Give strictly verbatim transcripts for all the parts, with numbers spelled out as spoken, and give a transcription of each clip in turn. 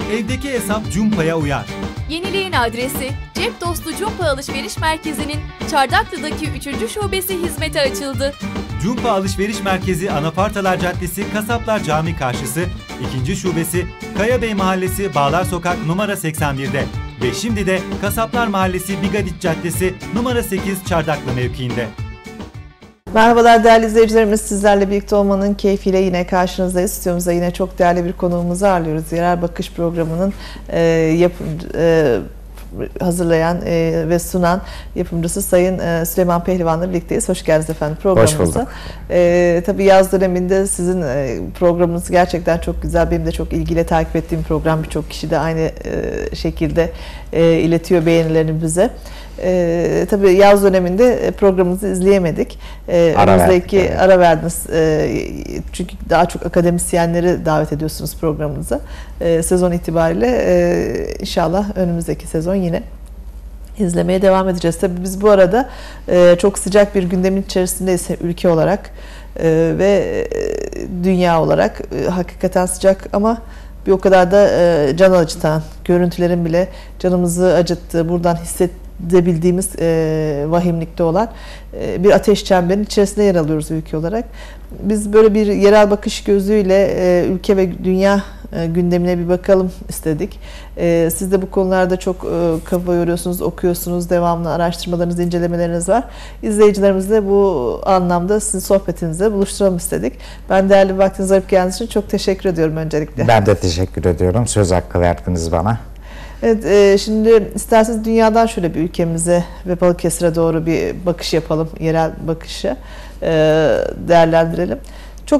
Evdeki hesap Cumpa'ya uyar. Yeniliğin adresi Cep Dostu Cumpa Alışveriş Merkezi'nin Çardaklı'daki üçüncü şubesi hizmete açıldı. Cumpa Alışveriş Merkezi Anafartalar Caddesi Kasaplar Camii karşısı, ikinci şubesi Kayabey Mahallesi Bağlar Sokak numara seksen bir'de ve şimdi de Kasaplar Mahallesi Bigadit Caddesi numara sekiz Çardaklı mevkiinde. Merhabalar değerli izleyicilerimiz, sizlerle birlikte olmanın keyfiyle yine karşınızdayız. Stüdyomuzda yine çok değerli bir konuğumuzu ağırlıyoruz. Yerel Bakış programının e, yapım, e, hazırlayan e, ve sunan yapımcısı Sayın e, Süleyman Pehlivan'la birlikteyiz. Hoş geldiniz efendim programımıza. Hoş bulduk. E, tabii yaz döneminde sizin e, programınız gerçekten çok güzel. Benim de çok ilgiyle takip ettiğim program, birçok kişi de aynı e, şekilde e, iletiyor beğenilerini bize. Ee, tabii yaz döneminde programımızı izleyemedik. Ee, ara önümüzdeki verdik, evet. ara verdiniz. Ee, çünkü daha çok akademisyenleri davet ediyorsunuz programımıza. Ee, sezon itibariyle e, inşallah önümüzdeki sezon yine izlemeye devam edeceğiz. Tabii biz bu arada e, çok sıcak bir gündemin içerisindeyiz ülke olarak e, ve dünya olarak e, hakikaten sıcak ama bir o kadar da e, can acıtan görüntülerin bile canımızı acıttığı, buradan hissedebildiğimiz e, vahimlikte olan e, bir ateş çemberinin içerisinde yer alıyoruz ülke olarak. Biz böyle bir yerel bakış gözüyle e, ülke ve dünya e, gündemine bir bakalım istedik. E, siz de bu konularda çok e, kafa yoruyorsunuz, okuyorsunuz, devamlı araştırmalarınız, incelemeleriniz var. İzleyicilerimizle bu anlamda sizin sohbetinizle buluşturalım istedik. Ben değerli bir vaktinizi ayırıp geldiğiniz için çok teşekkür ediyorum öncelikle. Ben de teşekkür ediyorum. Söz hakkı verdiniz bana. Evet, e, şimdi isterseniz dünyadan şöyle bir ülkemize ve Balıkesir'e doğru bir bakış yapalım, yerel bakışı e, değerlendirelim. Çok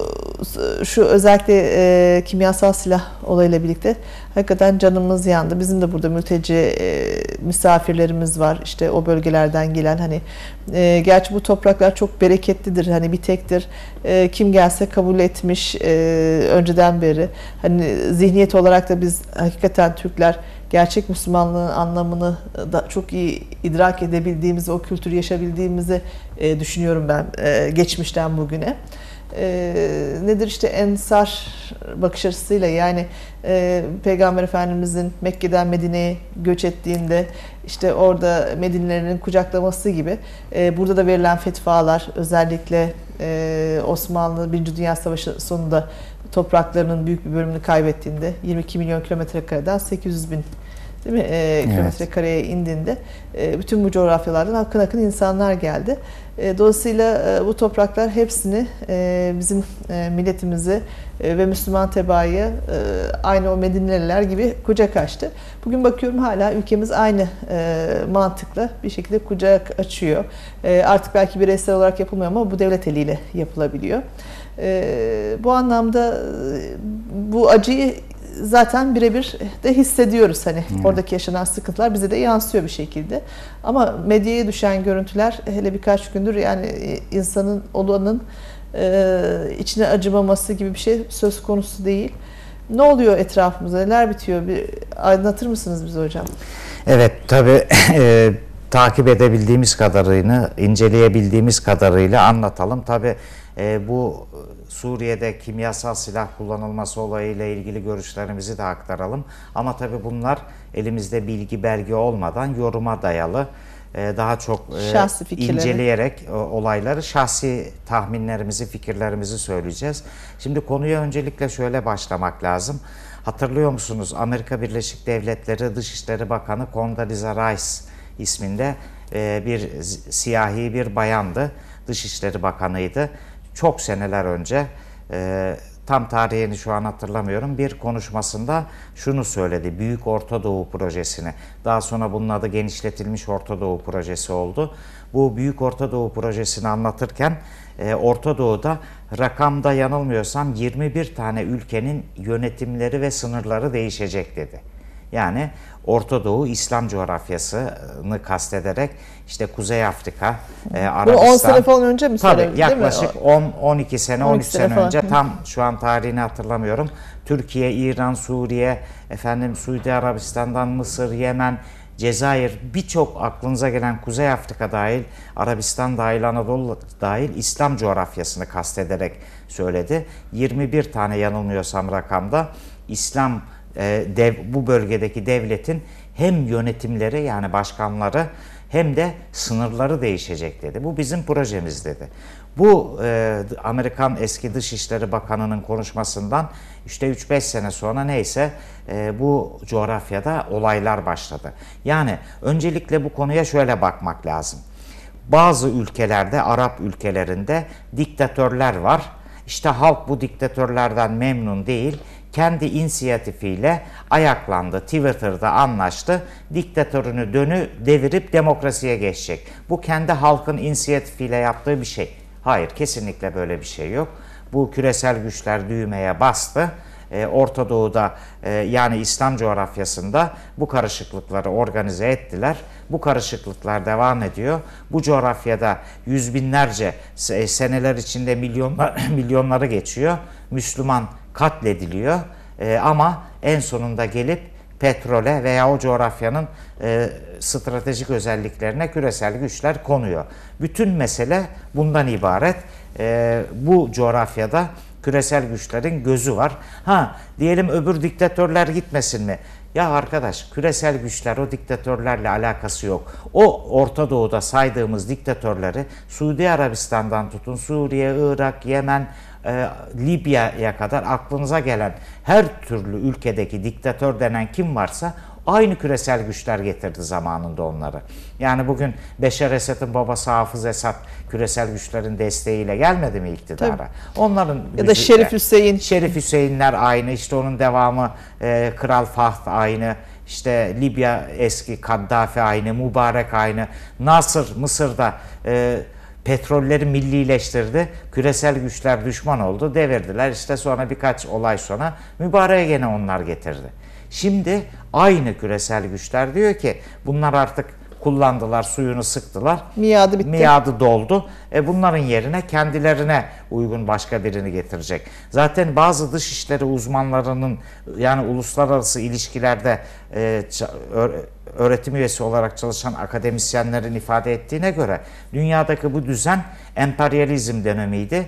e, şu özellikle e, kimyasal silah olayıyla birlikte hakikaten canımız yandı. Bizim de burada mülteci e, misafirlerimiz var. İşte o bölgelerden gelen, hani e, gerçi bu topraklar çok bereketlidir. Hani bir tektir. E, kim gelse kabul etmiş e, önceden beri. Hani zihniyet olarak da biz hakikaten Türkler gerçek Müslümanlığın anlamını da çok iyi idrak edebildiğimizi, o kültürü yaşayabildiğimizi e, düşünüyorum ben e, geçmişten bugüne. E, nedir işte ensar bakış açısıyla, yani e, Peygamber Efendimizin Mekke'den Medine'ye göç ettiğinde işte orada Medinelilerin kucaklaması gibi e, burada da verilen fetvalar, özellikle e, Osmanlı Birinci Dünya Savaşı sonunda topraklarının büyük bir bölümünü kaybettiğinde yirmi iki milyon kilometre kareden sekiz yüz bin değil mi? E, kilometre kareye indiğinde e, bütün bu coğrafyalardan akın akın insanlar geldi. E, dolayısıyla e, bu topraklar hepsini e, bizim e, milletimizi e, ve Müslüman tebaayı e, aynı o Medineliler gibi kucak açtı. Bugün bakıyorum hala ülkemiz aynı e, mantıkla bir şekilde kucak açıyor. E, artık belki bireysel olarak yapılmıyor ama bu devlet eliyle yapılabiliyor. E, bu anlamda bu acıyı zaten birebir de hissediyoruz, hani hmm. oradaki yaşanan sıkıntılar bize de yansıyor bir şekilde. Ama medyaya düşen görüntüler hele birkaç gündür, yani insanın olanın e, içine acımaması gibi bir şey söz konusu değil. Ne oluyor etrafımızda, neler bitiyor? Bir aydınlatır mısınız bize hocam? Evet, tabii e, takip edebildiğimiz kadarıyla, inceleyebildiğimiz kadarıyla anlatalım. Tabii e, bu Suriye'de kimyasal silah kullanılması olayıyla ilgili görüşlerimizi de aktaralım. Ama tabii bunlar elimizde bilgi belge olmadan yoruma dayalı, daha çok inceleyerek olayları, şahsi tahminlerimizi, fikirlerimizi söyleyeceğiz. Şimdi konuya öncelikle şöyle başlamak lazım. Hatırlıyor musunuz? Amerika Birleşik Devletleri Dışişleri Bakanı Condoleezza Rice isminde bir siyahi bir bayandı. Dışişleri Bakanıydı. Çok seneler önce, e, tam tarihini şu an hatırlamıyorum, bir konuşmasında şunu söyledi: Büyük Orta Doğu Projesi'ni. Daha sonra bunun adı genişletilmiş Orta Doğu Projesi oldu. Bu Büyük Orta Doğu Projesi'ni anlatırken e, Orta Doğu'da rakamda yanılmıyorsam yirmi bir tane ülkenin yönetimleri ve sınırları değişecek dedi. Yani Orta Doğu İslam coğrafyasını kastederek işte Kuzey Afrika, e, Arabistan. Bu on sene falan önce mi söyledi? Tabii yaklaşık on on iki sene, on üç sene, sene önce, falan. tam şu an tarihini hatırlamıyorum. Türkiye, İran, Suriye, efendim Suudi Arabistan'dan Mısır, Yemen, Cezayir, birçok aklınıza gelen, Kuzey Afrika dahil, Arabistan dahil, Anadolu dahil İslam coğrafyasını kastederek söyledi. yirmi bir tane yanılmıyorsam rakamda İslam e, dev, bu bölgedeki devletin hem yönetimleri yani başkanları hem de sınırları değişecek dedi. Bu bizim projemiz dedi. Bu e, Amerikan eski Dışişleri Bakanı'nın konuşmasından işte üç beş sene sonra neyse e, bu coğrafyada olaylar başladı. Yani öncelikle bu konuya şöyle bakmak lazım. Bazı ülkelerde, Arap ülkelerinde diktatörler var. İşte halk bu diktatörlerden memnun değil. Kendi inisiyatifiyle ayaklandı, Twitter'da anlaştı, diktatörünü dönü devirip demokrasiye geçecek. Bu kendi halkın inisiyatifiyle yaptığı bir şey. Hayır, kesinlikle böyle bir şey yok. Bu küresel güçler düğmeye bastı. Ee, Orta Doğu'da e, yani İslam coğrafyasında bu karışıklıkları organize ettiler. Bu karışıklıklar devam ediyor. Bu coğrafyada yüz binlerce seneler içinde milyonlar, milyonları geçiyor. Müslüman katlediliyor ee, ama en sonunda gelip petrole veya o coğrafyanın e, stratejik özelliklerine küresel güçler konuyor. Bütün mesele bundan ibaret. E, bu coğrafyada küresel güçlerin gözü var. Ha diyelim öbür diktatörler gitmesin mi? Ya arkadaş, küresel güçler o diktatörlerle alakası yok. O Orta Doğu'da saydığımız diktatörleri Suudi Arabistan'dan tutun Suriye, Irak, Yemen, e, Libya'ya kadar aklınıza gelen her türlü ülkedeki diktatör denen kim varsa aynı küresel güçler getirdi zamanında onları. Yani bugün Beşar Esad'ın babası Hafız Esad küresel güçlerin desteğiyle gelmedi mi iktidara? Tabii. Onların ya da Şerif Hüseyin. Şerif Hüseyinler aynı, işte onun devamı e, Kral Fahd aynı, işte Libya eski Kaddafi aynı, Mübarek aynı, Nasır Mısır'da e, petrolleri millileştirdi, küresel güçler düşman oldu, devirdiler. İşte sonra birkaç olay sonra Mübarek'e gene onlar getirdi. Şimdi aynı küresel güçler diyor ki bunlar artık kullandılar, suyunu sıktılar. Miadı bitti. Miadı doldu. E bunların yerine kendilerine uygun başka birini getirecek. Zaten bazı dışişleri uzmanlarının yani uluslararası ilişkilerde e, öğretim üyesi olarak çalışan akademisyenlerin ifade ettiğine göre dünyadaki bu düzen emperyalizm dönemiydi.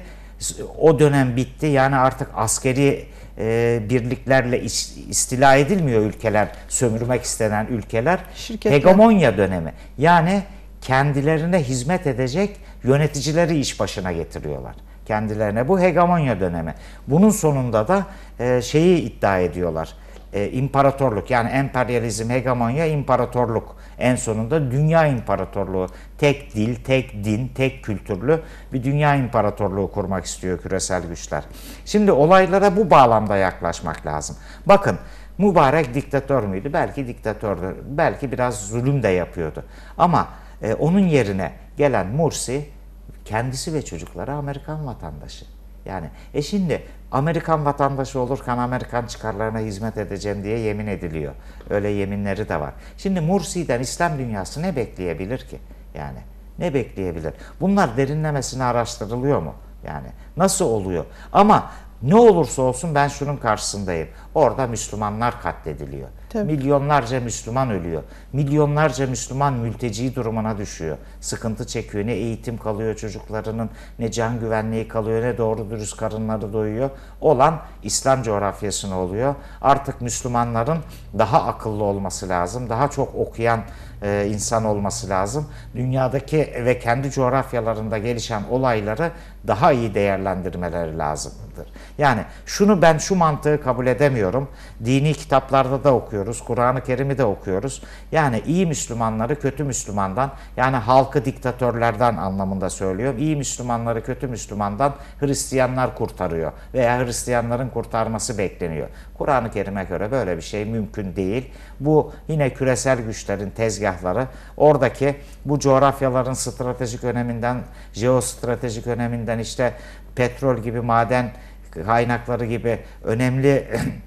O dönem bitti. Yani artık askeri e, birliklerle istila edilmiyor ülkeler, sömürmek istenen ülkeler. Şirketler. Hegemonya dönemi. Yani kendilerine hizmet edecek yöneticileri iş başına getiriyorlar. Kendilerine bu hegemonya dönemi. Bunun sonunda da e, şeyi iddia ediyorlar. E, imparatorluk yani emperyalizm, hegemonya, imparatorluk. En sonunda dünya imparatorluğu. Tek dil, tek din, tek kültürlü bir dünya imparatorluğu kurmak istiyor küresel güçler. Şimdi olaylara bu bağlamda yaklaşmak lazım. Bakın Mübarek diktatör müydü? Belki diktatördü. Belki biraz zulüm de yapıyordu. Ama e, onun yerine gelen Mursi kendisi ve çocukları Amerikan vatandaşı. Yani e şimdi Amerikan vatandaşı olurken Amerikan çıkarlarına hizmet edeceğim diye yemin ediliyor. Öyle yeminleri de var. Şimdi Mursi'den İslam dünyası ne bekleyebilir ki? Yani ne bekleyebilir? Bunlar derinlemesine araştırılıyor mu? Yani nasıl oluyor? Ama ne olursa olsun ben şunun karşısındayım. Orada Müslümanlar katlediliyor. Tabii. Milyonlarca Müslüman ölüyor. Milyonlarca Müslüman mülteci durumuna düşüyor. Sıkıntı çekiyor. Ne eğitim kalıyor çocuklarının, ne can güvenliği kalıyor, ne doğru dürüst karınları doyuyor. Olan İslam coğrafyasına oluyor. Artık Müslümanların daha akıllı olması lazım. Daha çok okuyan e, insan olması lazım. Dünyadaki ve kendi coğrafyalarında gelişen olayları daha iyi değerlendirmeleri lazımdır. Yani şunu ben şu mantığı kabul edemiyorum. Dini kitaplarda da okuyoruz. Kur'an-ı Kerim'i de okuyoruz. Yani iyi Müslümanları kötü Müslümandan, yani halkı diktatörlerden anlamında söylüyorum. İyi Müslümanları kötü Müslümandan Hristiyanlar kurtarıyor veya Hristiyanların kurtarması bekleniyor. Kur'an-ı Kerim'e göre böyle bir şey mümkün değil. Bu yine küresel güçlerin tezgahları. Oradaki bu coğrafyaların stratejik öneminden, jeostratejik öneminden, işte petrol gibi, maden kaynakları gibi önemli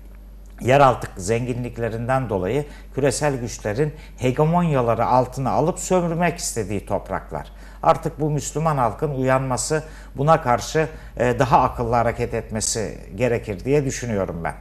yeraltı zenginliklerinden dolayı küresel güçlerin hegemonyaları altına alıp sömürmek istediği topraklar. Artık bu Müslüman halkın uyanması, buna karşı daha akıllı hareket etmesi gerekir diye düşünüyorum ben.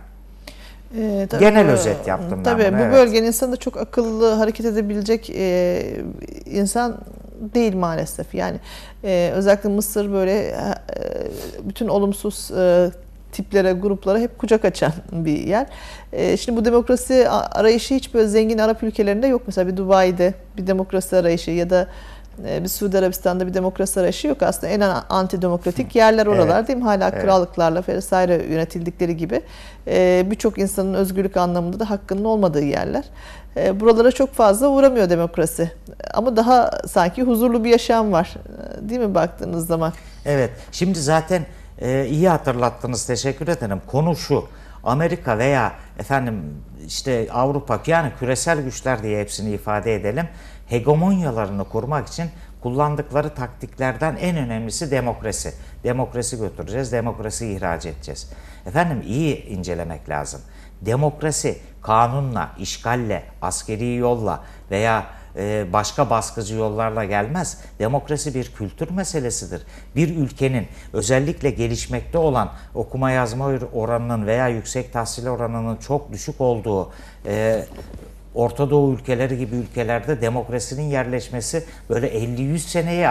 Ee, tabii, Genel özet yaptım tabii, ben bunu. Bu evet. bölgenin insanı da çok akıllı hareket edebilecek e, insan değil maalesef. Yani e, özellikle Mısır böyle e, bütün olumsuz e, tiplere, gruplara hep kucak açan bir yer. E, şimdi bu demokrasi arayışı hiç böyle zengin Arap ülkelerinde yok. Mesela bir Dubai'de bir demokrasi arayışı ya da bir Suudi Arabistan'da bir demokrasi arayışı yok. Aslında en antidemokratik yerler oralar, evet, değil mi? Hala evet, krallıklarla vesaire yönetildikleri gibi. Ee, Birçok insanın özgürlük anlamında da hakkının olmadığı yerler. Ee, buralara çok fazla uğramıyor demokrasi. Ama daha sanki huzurlu bir yaşam var. Değil mi baktığınız zaman? Evet. Şimdi zaten e, iyi hatırlattınız. Teşekkür ederim. Konu şu. Amerika veya efendim işte Avrupa, yani küresel güçler diye hepsini ifade edelim, hegemonyalarını kurmak için kullandıkları taktiklerden en önemlisi demokrasi. Demokrasi götüreceğiz, demokrasi ihraç edeceğiz. Efendim iyi incelemek lazım. Demokrasi kanunla, işgalle, askeri yolla veya başka baskıcı yollarla gelmez. Demokrasi bir kültür meselesidir. Bir ülkenin özellikle gelişmekte olan okuma yazma oranının veya yüksek tahsil oranının çok düşük olduğu e, Orta Doğu ülkeleri gibi ülkelerde demokrasinin yerleşmesi böyle elli yüz seneyi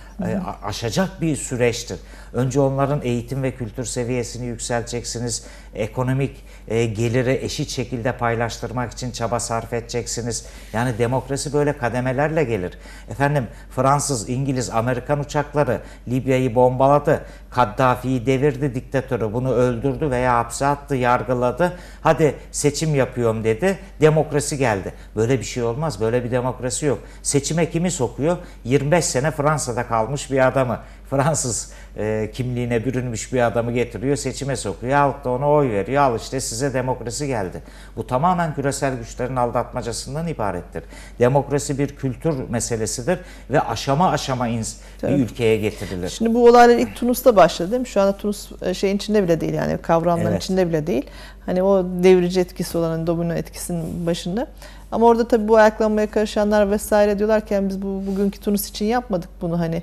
aşacak bir süreçtir. Önce onların eğitim ve kültür seviyesini yükselteceksiniz. Ekonomik e, geliri eşit şekilde paylaştırmak için çaba sarf edeceksiniz. Yani demokrasi böyle kademelerle gelir. Efendim Fransız, İngiliz, Amerikan uçakları Libya'yı bombaladı. Kaddafi'yi devirdi, diktatörü bunu öldürdü veya hapse attı, yargıladı. Hadi seçim yapıyorum dedi. Demokrasi geldi. Böyle bir şey olmaz. Böyle bir demokrasi yok. Seçime kimi sokuyor? yirmi beş sene Fransa'da kalmış bir adamı. Fransız e, kimliğine bürünmüş bir adamı getiriyor, seçime sokuyor. Halk da ona oy veriyor. Al işte size demokrasi geldi. Bu tamamen küresel güçlerin aldatmacasından ibarettir. Demokrasi bir kültür meselesidir ve aşama aşama ins bir ülkeye getirilir. Şimdi bu olaylar ilk Tunus'ta başladı değil mi? Şu anda Tunus şeyin içinde bile değil, yani kavramların evet, içinde bile değil. Hani o devrici etkisi olan, hani domino etkisinin başında. Ama orada tabii bu ayaklanmaya karışanlar vesaire diyorlar ki yani biz bu bugünkü Tunus için yapmadık bunu, hani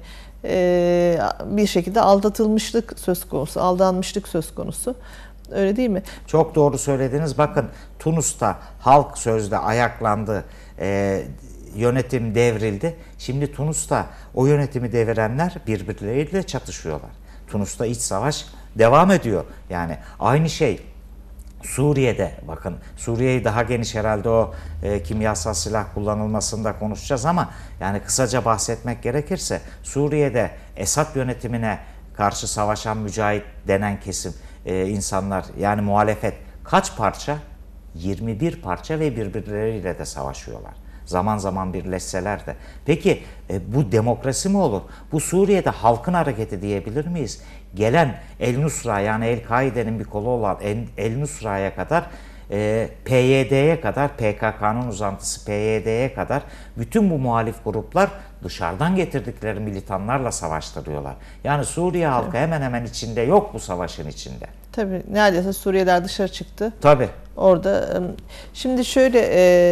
Ee, bir şekilde aldatılmışlık söz konusu, aldanmışlık söz konusu. Öyle değil mi? Çok doğru söylediniz. Bakın Tunus'ta halk sözde ayaklandı, e, yönetim devrildi. Şimdi Tunus'ta o yönetimi devirenler birbirleriyle çatışıyorlar. Tunus'ta iç savaş devam ediyor. Yani aynı şey Suriye'de, bakın Suriye'yi daha geniş herhalde o e, kimyasal silah kullanılmasında konuşacağız ama yani kısaca bahsetmek gerekirse Suriye'de Esad yönetimine karşı savaşan mücahit denen kesim e, insanlar, yani muhalefet kaç parça? yirmi bir parça ve birbirleriyle de savaşıyorlar. Zaman zaman birleşseler de. Peki e, bu demokrasi mi olur? Bu Suriye'de halkın hareketi diyebilir miyiz? Gelen El-Nusra, yani El-Kaide'nin bir kolu olan El-Nusra'ya kadar, e, P Y D'ye kadar, P K K'nın uzantısı P Y D'ye kadar bütün bu muhalif gruplar dışarıdan getirdikleri militanlarla savaştırıyorlar. Yani Suriye halkı evet, hemen hemen içinde yok bu savaşın içinde. Tabii neredeyse Suriyeliler dışarı çıktı. Tabii. Orada şimdi şöyle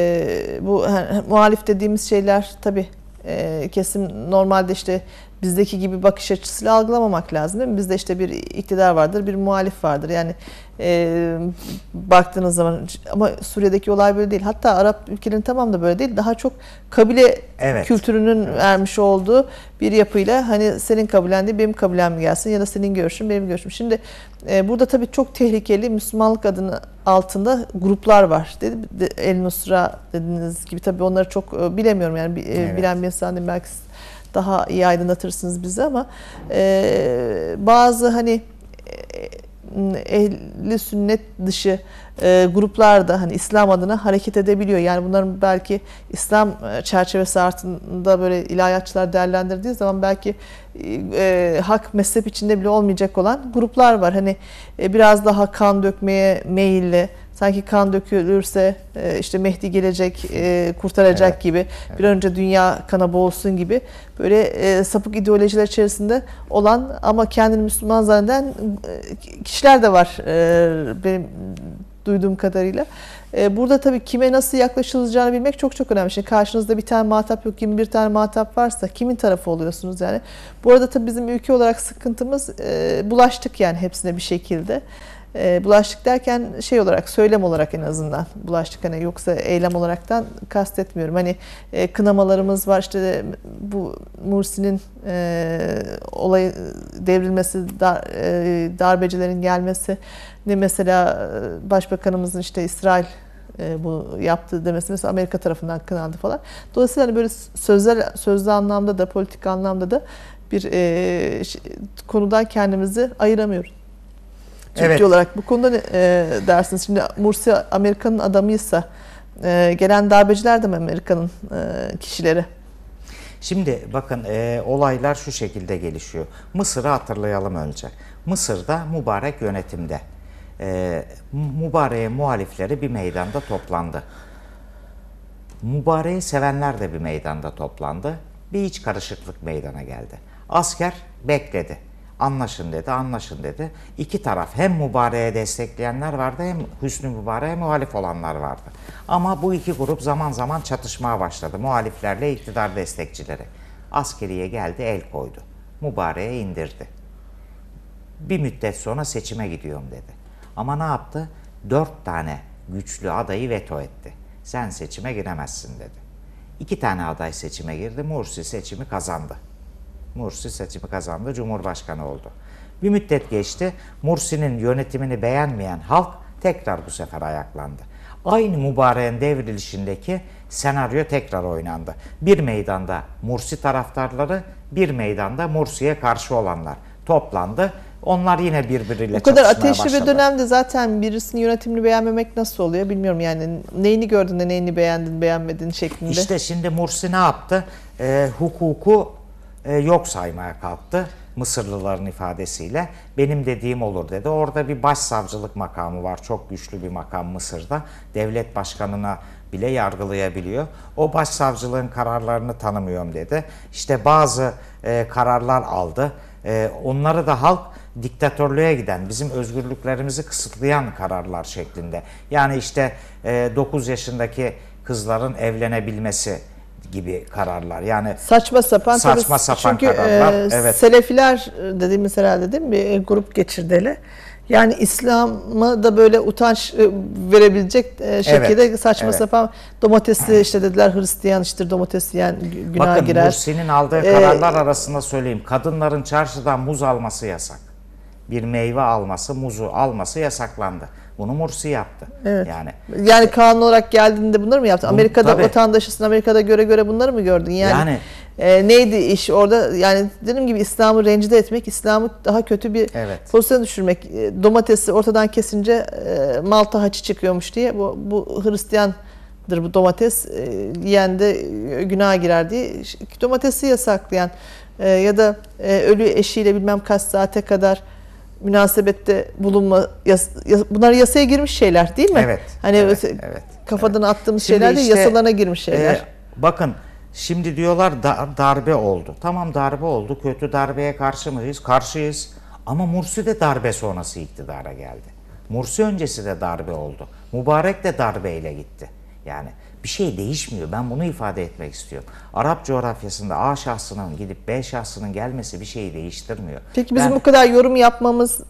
e, bu hani, muhalif dediğimiz şeyler tabii e, kesim normalde işte bizdeki gibi bakış açısıyla algılamamak lazım değil mi? Bizde işte bir iktidar vardır, bir muhalif vardır. Yani e, baktığınız zaman, ama Suriye'deki olay böyle değil. Hatta Arap ülkelerinin tamamı da böyle değil. Daha çok kabile evet, kültürünün evet, vermiş olduğu bir yapıyla hani senin kabilen değil benim kabilem mi gelsin ya da senin görüşün benim görüşüm. Şimdi e, burada tabii çok tehlikeli Müslümanlık adını altında gruplar var. El-Nusra dediğiniz gibi, tabii onları çok e, bilemiyorum yani e, evet, bilen bir insan değil, belki daha iyi aydınlatırsınız bizi ama e, bazı hani e, ehli sünnet dışı e, gruplar da hani İslam adına hareket edebiliyor. Yani bunların belki İslam çerçevesi altında böyle ilahiyatçılar değerlendirdiği zaman belki e, hak mezhep içinde bile olmayacak olan gruplar var. Hani e, biraz daha kan dökmeye meyilli, sanki kan dökülürse işte Mehdi gelecek, kurtaracak evet, gibi, evet, bir önce dünya kana boğulsun gibi böyle sapık ideolojiler içerisinde olan ama kendini Müslüman zanneden kişiler de var benim duyduğum kadarıyla. Burada tabii kime nasıl yaklaşılacağını bilmek çok çok önemli. Şimdi karşınızda bir tane muhatap yok, yirmi bir tane muhatap varsa kimin tarafı oluyorsunuz yani? Bu arada tabii bizim ülke olarak sıkıntımız bulaştık yani hepsine bir şekilde. E, bulaştık derken şey olarak, söylem olarak en azından bulaştık, hani yoksa eylem olaraktan kastetmiyorum. Hani e, kınamalarımız var, işte de, bu Mursi'nin e, olayı devrilmesi, dar, e, darbecilerin gelmesi, ne mesela Başbakanımızın işte İsrail e, bu yaptığı demesi mesela Amerika tarafından kınandı falan. Dolayısıyla hani böyle sözler, sözlü anlamda da politik anlamda da bir e, konudan kendimizi ayıramıyoruz. Türkiye evet. olarak bu konuda ne e, dersiniz? Şimdi Mursi Amerika'nın adamıysa e, gelen darbeciler de mi Amerika'nın e, kişileri? Şimdi bakın e, olaylar şu şekilde gelişiyor. Mısır'ı hatırlayalım önce. Mısır'da mübarek yönetimde. E, Mübarek'e muhalifleri bir meydanda toplandı. Mübarek'i sevenler de bir meydanda toplandı. Bir iç karışıklık meydana geldi. Asker bekledi. Anlaşın dedi, anlaşın dedi. İki taraf, hem Mübarek'i destekleyenler vardı, hem Hüsnü Mübarek'e muhalif olanlar vardı. Ama bu iki grup zaman zaman çatışmaya başladı. Muhaliflerle iktidar destekçileri. Askeriye geldi, el koydu. Mübarek'i indirdi. Bir müddet sonra seçime gidiyorum dedi. Ama ne yaptı? Dört tane güçlü adayı veto etti. Sen seçime giremezsin dedi. İki tane aday seçime girdi. Mursi seçimi kazandı. Mursi seçimi kazandı. Cumhurbaşkanı oldu. Bir müddet geçti. Mursi'nin yönetimini beğenmeyen halk tekrar bu sefer ayaklandı. Aynı Mübarek'in devrilişindeki senaryo tekrar oynandı. Bir meydanda Mursi taraftarları, bir meydanda Mursi'ye karşı olanlar toplandı. Onlar yine birbiriyle bu kadar çatışmaya ateşli başladı. bir dönemde zaten birisinin yönetimini beğenmemek nasıl oluyor bilmiyorum yani. Neyini gördün de neyini beğendin, beğenmedin şeklinde. İşte şimdi Mursi ne yaptı? E, hukuku e, yok saymaya kalktı. Mısırlıların ifadesiyle. Benim dediğim olur dedi. Orada bir başsavcılık makamı var. Çok güçlü bir makam Mısır'da. Devlet başkanına bile yargılayabiliyor. O başsavcılığın kararlarını tanımıyorum dedi. İşte bazı e, kararlar aldı. E, onları da halk diktatörlüğe giden, bizim özgürlüklerimizi kısıtlayan kararlar şeklinde. Yani işte e, dokuz yaşındaki kızların evlenebilmesi gibi kararlar. Yani saçma sapan, saçma sapan çünkü kararlar. E, evet. Selefiler dediğimiz herhalde değil mi? Bir grup geçirdi hele. Yani İslam'a da böyle utanç verebilecek şekilde evet, saçma evet. sapan domatesi işte dediler Hristiyan işte domates yiyen günaha Bakın, girer. Bakın Mursi'nin aldığı kararlar ee, arasında söyleyeyim. Kadınların çarşıdan muz alması yasak. Bir meyve alması, muzu alması yasaklandı. Bunu Mursi yaptı. Evet. Yani yani kanun olarak geldiğinde bunları mı yaptı? Bu, Amerika'da tabii. vatandaşısın, Amerika'da göre göre bunları mı gördün? Yani, yani e, neydi iş orada? Yani dediğim gibi İslam'ı rencide etmek, İslam'ı daha kötü bir evet. pozisyona düşürmek. E, domatesi ortadan kesince e, Malta haçı çıkıyormuş diye bu, bu Hristiyandır bu domates. E, yiyen de günaha girer diye domatesi yasaklayan e, ya da e, ölü eşiyle bilmem kaç saate kadar münasebette bulunma, yas, yas, bunlar yasaya girmiş şeyler değil mi? Evet. Hani evet, evet kafadan evet. attığımız Şimdi şeyler değil, işte, yasalarına girmiş şeyler. E, bakın şimdi diyorlar da, darbe oldu. Tamam darbe oldu. Kötü darbeye karşı mıyız? Karşıyız. Ama Mursi de darbe sonrası iktidara geldi. Mursi öncesi de darbe oldu. Mübarek de darbeyle gitti. Yani bir şey değişmiyor. Ben bunu ifade etmek istiyorum. Arap coğrafyasında A şahsının gidip B şahsının gelmesi bir şeyi değiştirmiyor. Peki bizim ben, bu kadar yorum yapmamız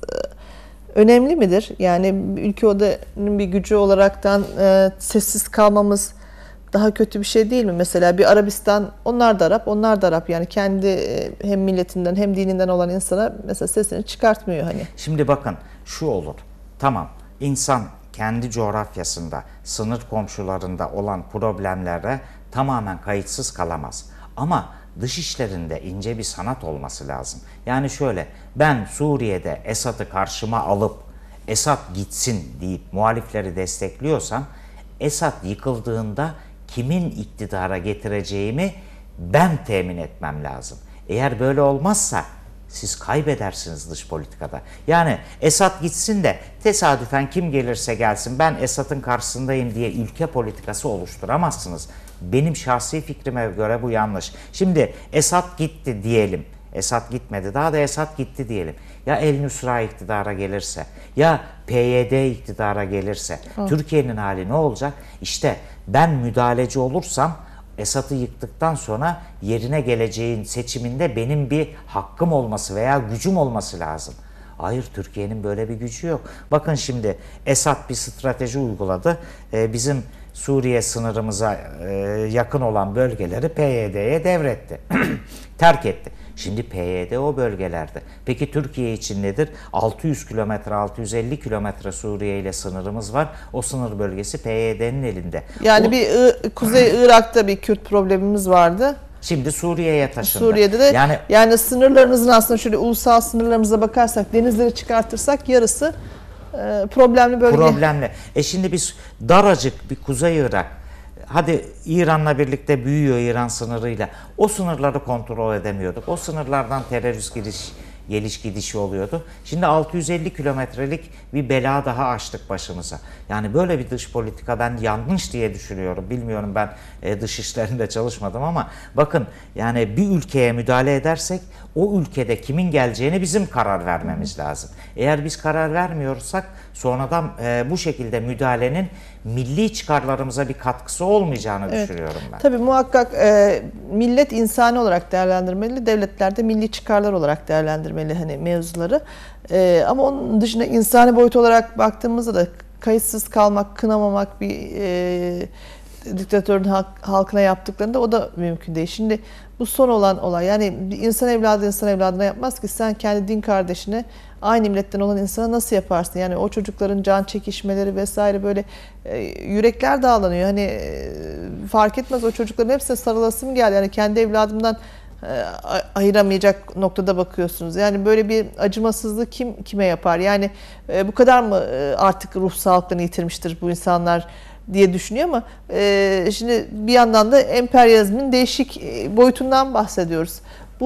önemli midir? Yani ülke odanın bir gücü olaraktan e, sessiz kalmamız daha kötü bir şey değil mi? Mesela bir Arabistan, onlar da Arap, onlar da Arap. Yani kendi e, hem milletinden hem dininden olan insana mesela sesini çıkartmıyor hani. Şimdi bakın şu olur. Tamam insan kendi coğrafyasında, sınır komşularında olan problemlere tamamen kayıtsız kalamaz. Ama dış işlerinde ince bir sanat olması lazım. Yani şöyle, ben Suriye'de Esad'ı karşıma alıp Esad gitsin deyip muhalifleri destekliyorsam, Esad yıkıldığında kimin iktidara getireceğimi ben temin etmem lazım. Eğer böyle olmazsa siz kaybedersiniz dış politikada. Yani Esad gitsin de tesadüfen kim gelirse gelsin ben Esad'ın karşısındayım diye ülke politikası oluşturamazsınız. Benim şahsi fikrime göre bu yanlış. Şimdi Esad gitti diyelim. Esad gitmedi. Daha da Esad gitti diyelim. Ya El Nusra iktidara gelirse, ya P Y D iktidara gelirse, oh. Türkiye'nin hali ne olacak? İşte ben müdahaleci olursam Esad'ı yıktıktan sonra yerine geleceğin seçiminde benim bir hakkım olması veya gücüm olması lazım. Hayır, Türkiye'nin böyle bir gücü yok. Bakın şimdi Esad bir strateji uyguladı. Ee, bizim Suriye sınırımıza e, yakın olan bölgeleri P Y D'ye devretti. Terk etti. Şimdi P Y D o bölgelerde. Peki Türkiye için nedir? altı yüz kilometre, altı yüz elli kilometre Suriye ile sınırımız var. O sınır bölgesi P Y D'nin elinde. Yani o, bir I Kuzey Irak'ta bir Kürt problemimiz vardı. Şimdi Suriye'ye taşındı. Suriye'de de yani, yani sınırlarınızın aslında şöyle ulusal sınırlarımıza bakarsak, denizleri çıkartırsak yarısı e, problemli bölge. Problemli. E şimdi biz daracık bir Kuzey Irak, hadi İran'la birlikte büyüyor İran sınırıyla. O sınırları kontrol edemiyorduk. O sınırlardan terörist giriş, geliş gidişi oluyordu. Şimdi altı yüz elli kilometrelik bir bela daha açtık başımıza. Yani böyle bir dış politika ben yanlış diye düşünüyorum. Bilmiyorum, ben e, dış işlerinde çalışmadım ama bakın, yani bir ülkeye müdahale edersek o ülkede kimin geleceğini bizim karar vermemiz lazım. Eğer biz karar vermiyorsak sonradan e, bu şekilde müdahalenin milli çıkarlarımıza bir katkısı olmayacağını evet. düşünüyorum ben. Tabii muhakkak e, millet insani olarak değerlendirmeli, devletler de milli çıkarlar olarak değerlendirmeli hani mevzuları. E, ama onun dışında insani boyut olarak baktığımızda da kayıtsız kalmak, kınamamak bir e, diktatörün halk, halkına yaptıklarında o da mümkün değil. Şimdi bu son olan olay, yani bir insan evladı insan evladına yapmaz ki, sen kendi din kardeşine, aynı milletten olan insana nasıl yaparsın? Yani o çocukların can çekişmeleri vesaire, böyle e, yürekler dağlanıyor. Hani e, fark etmez, o çocukların hepsine sarılasım geldi. Yani kendi evladımdan e, ayıramayacak noktada bakıyorsunuz. Yani böyle bir acımasızlığı kim kime yapar? Yani e, bu kadar mı e, artık ruh sağlıklarını yitirmiştir bu insanlar diye düşünüyor ama e, şimdi bir yandan da emperyalizmin değişik boyutundan bahsediyoruz.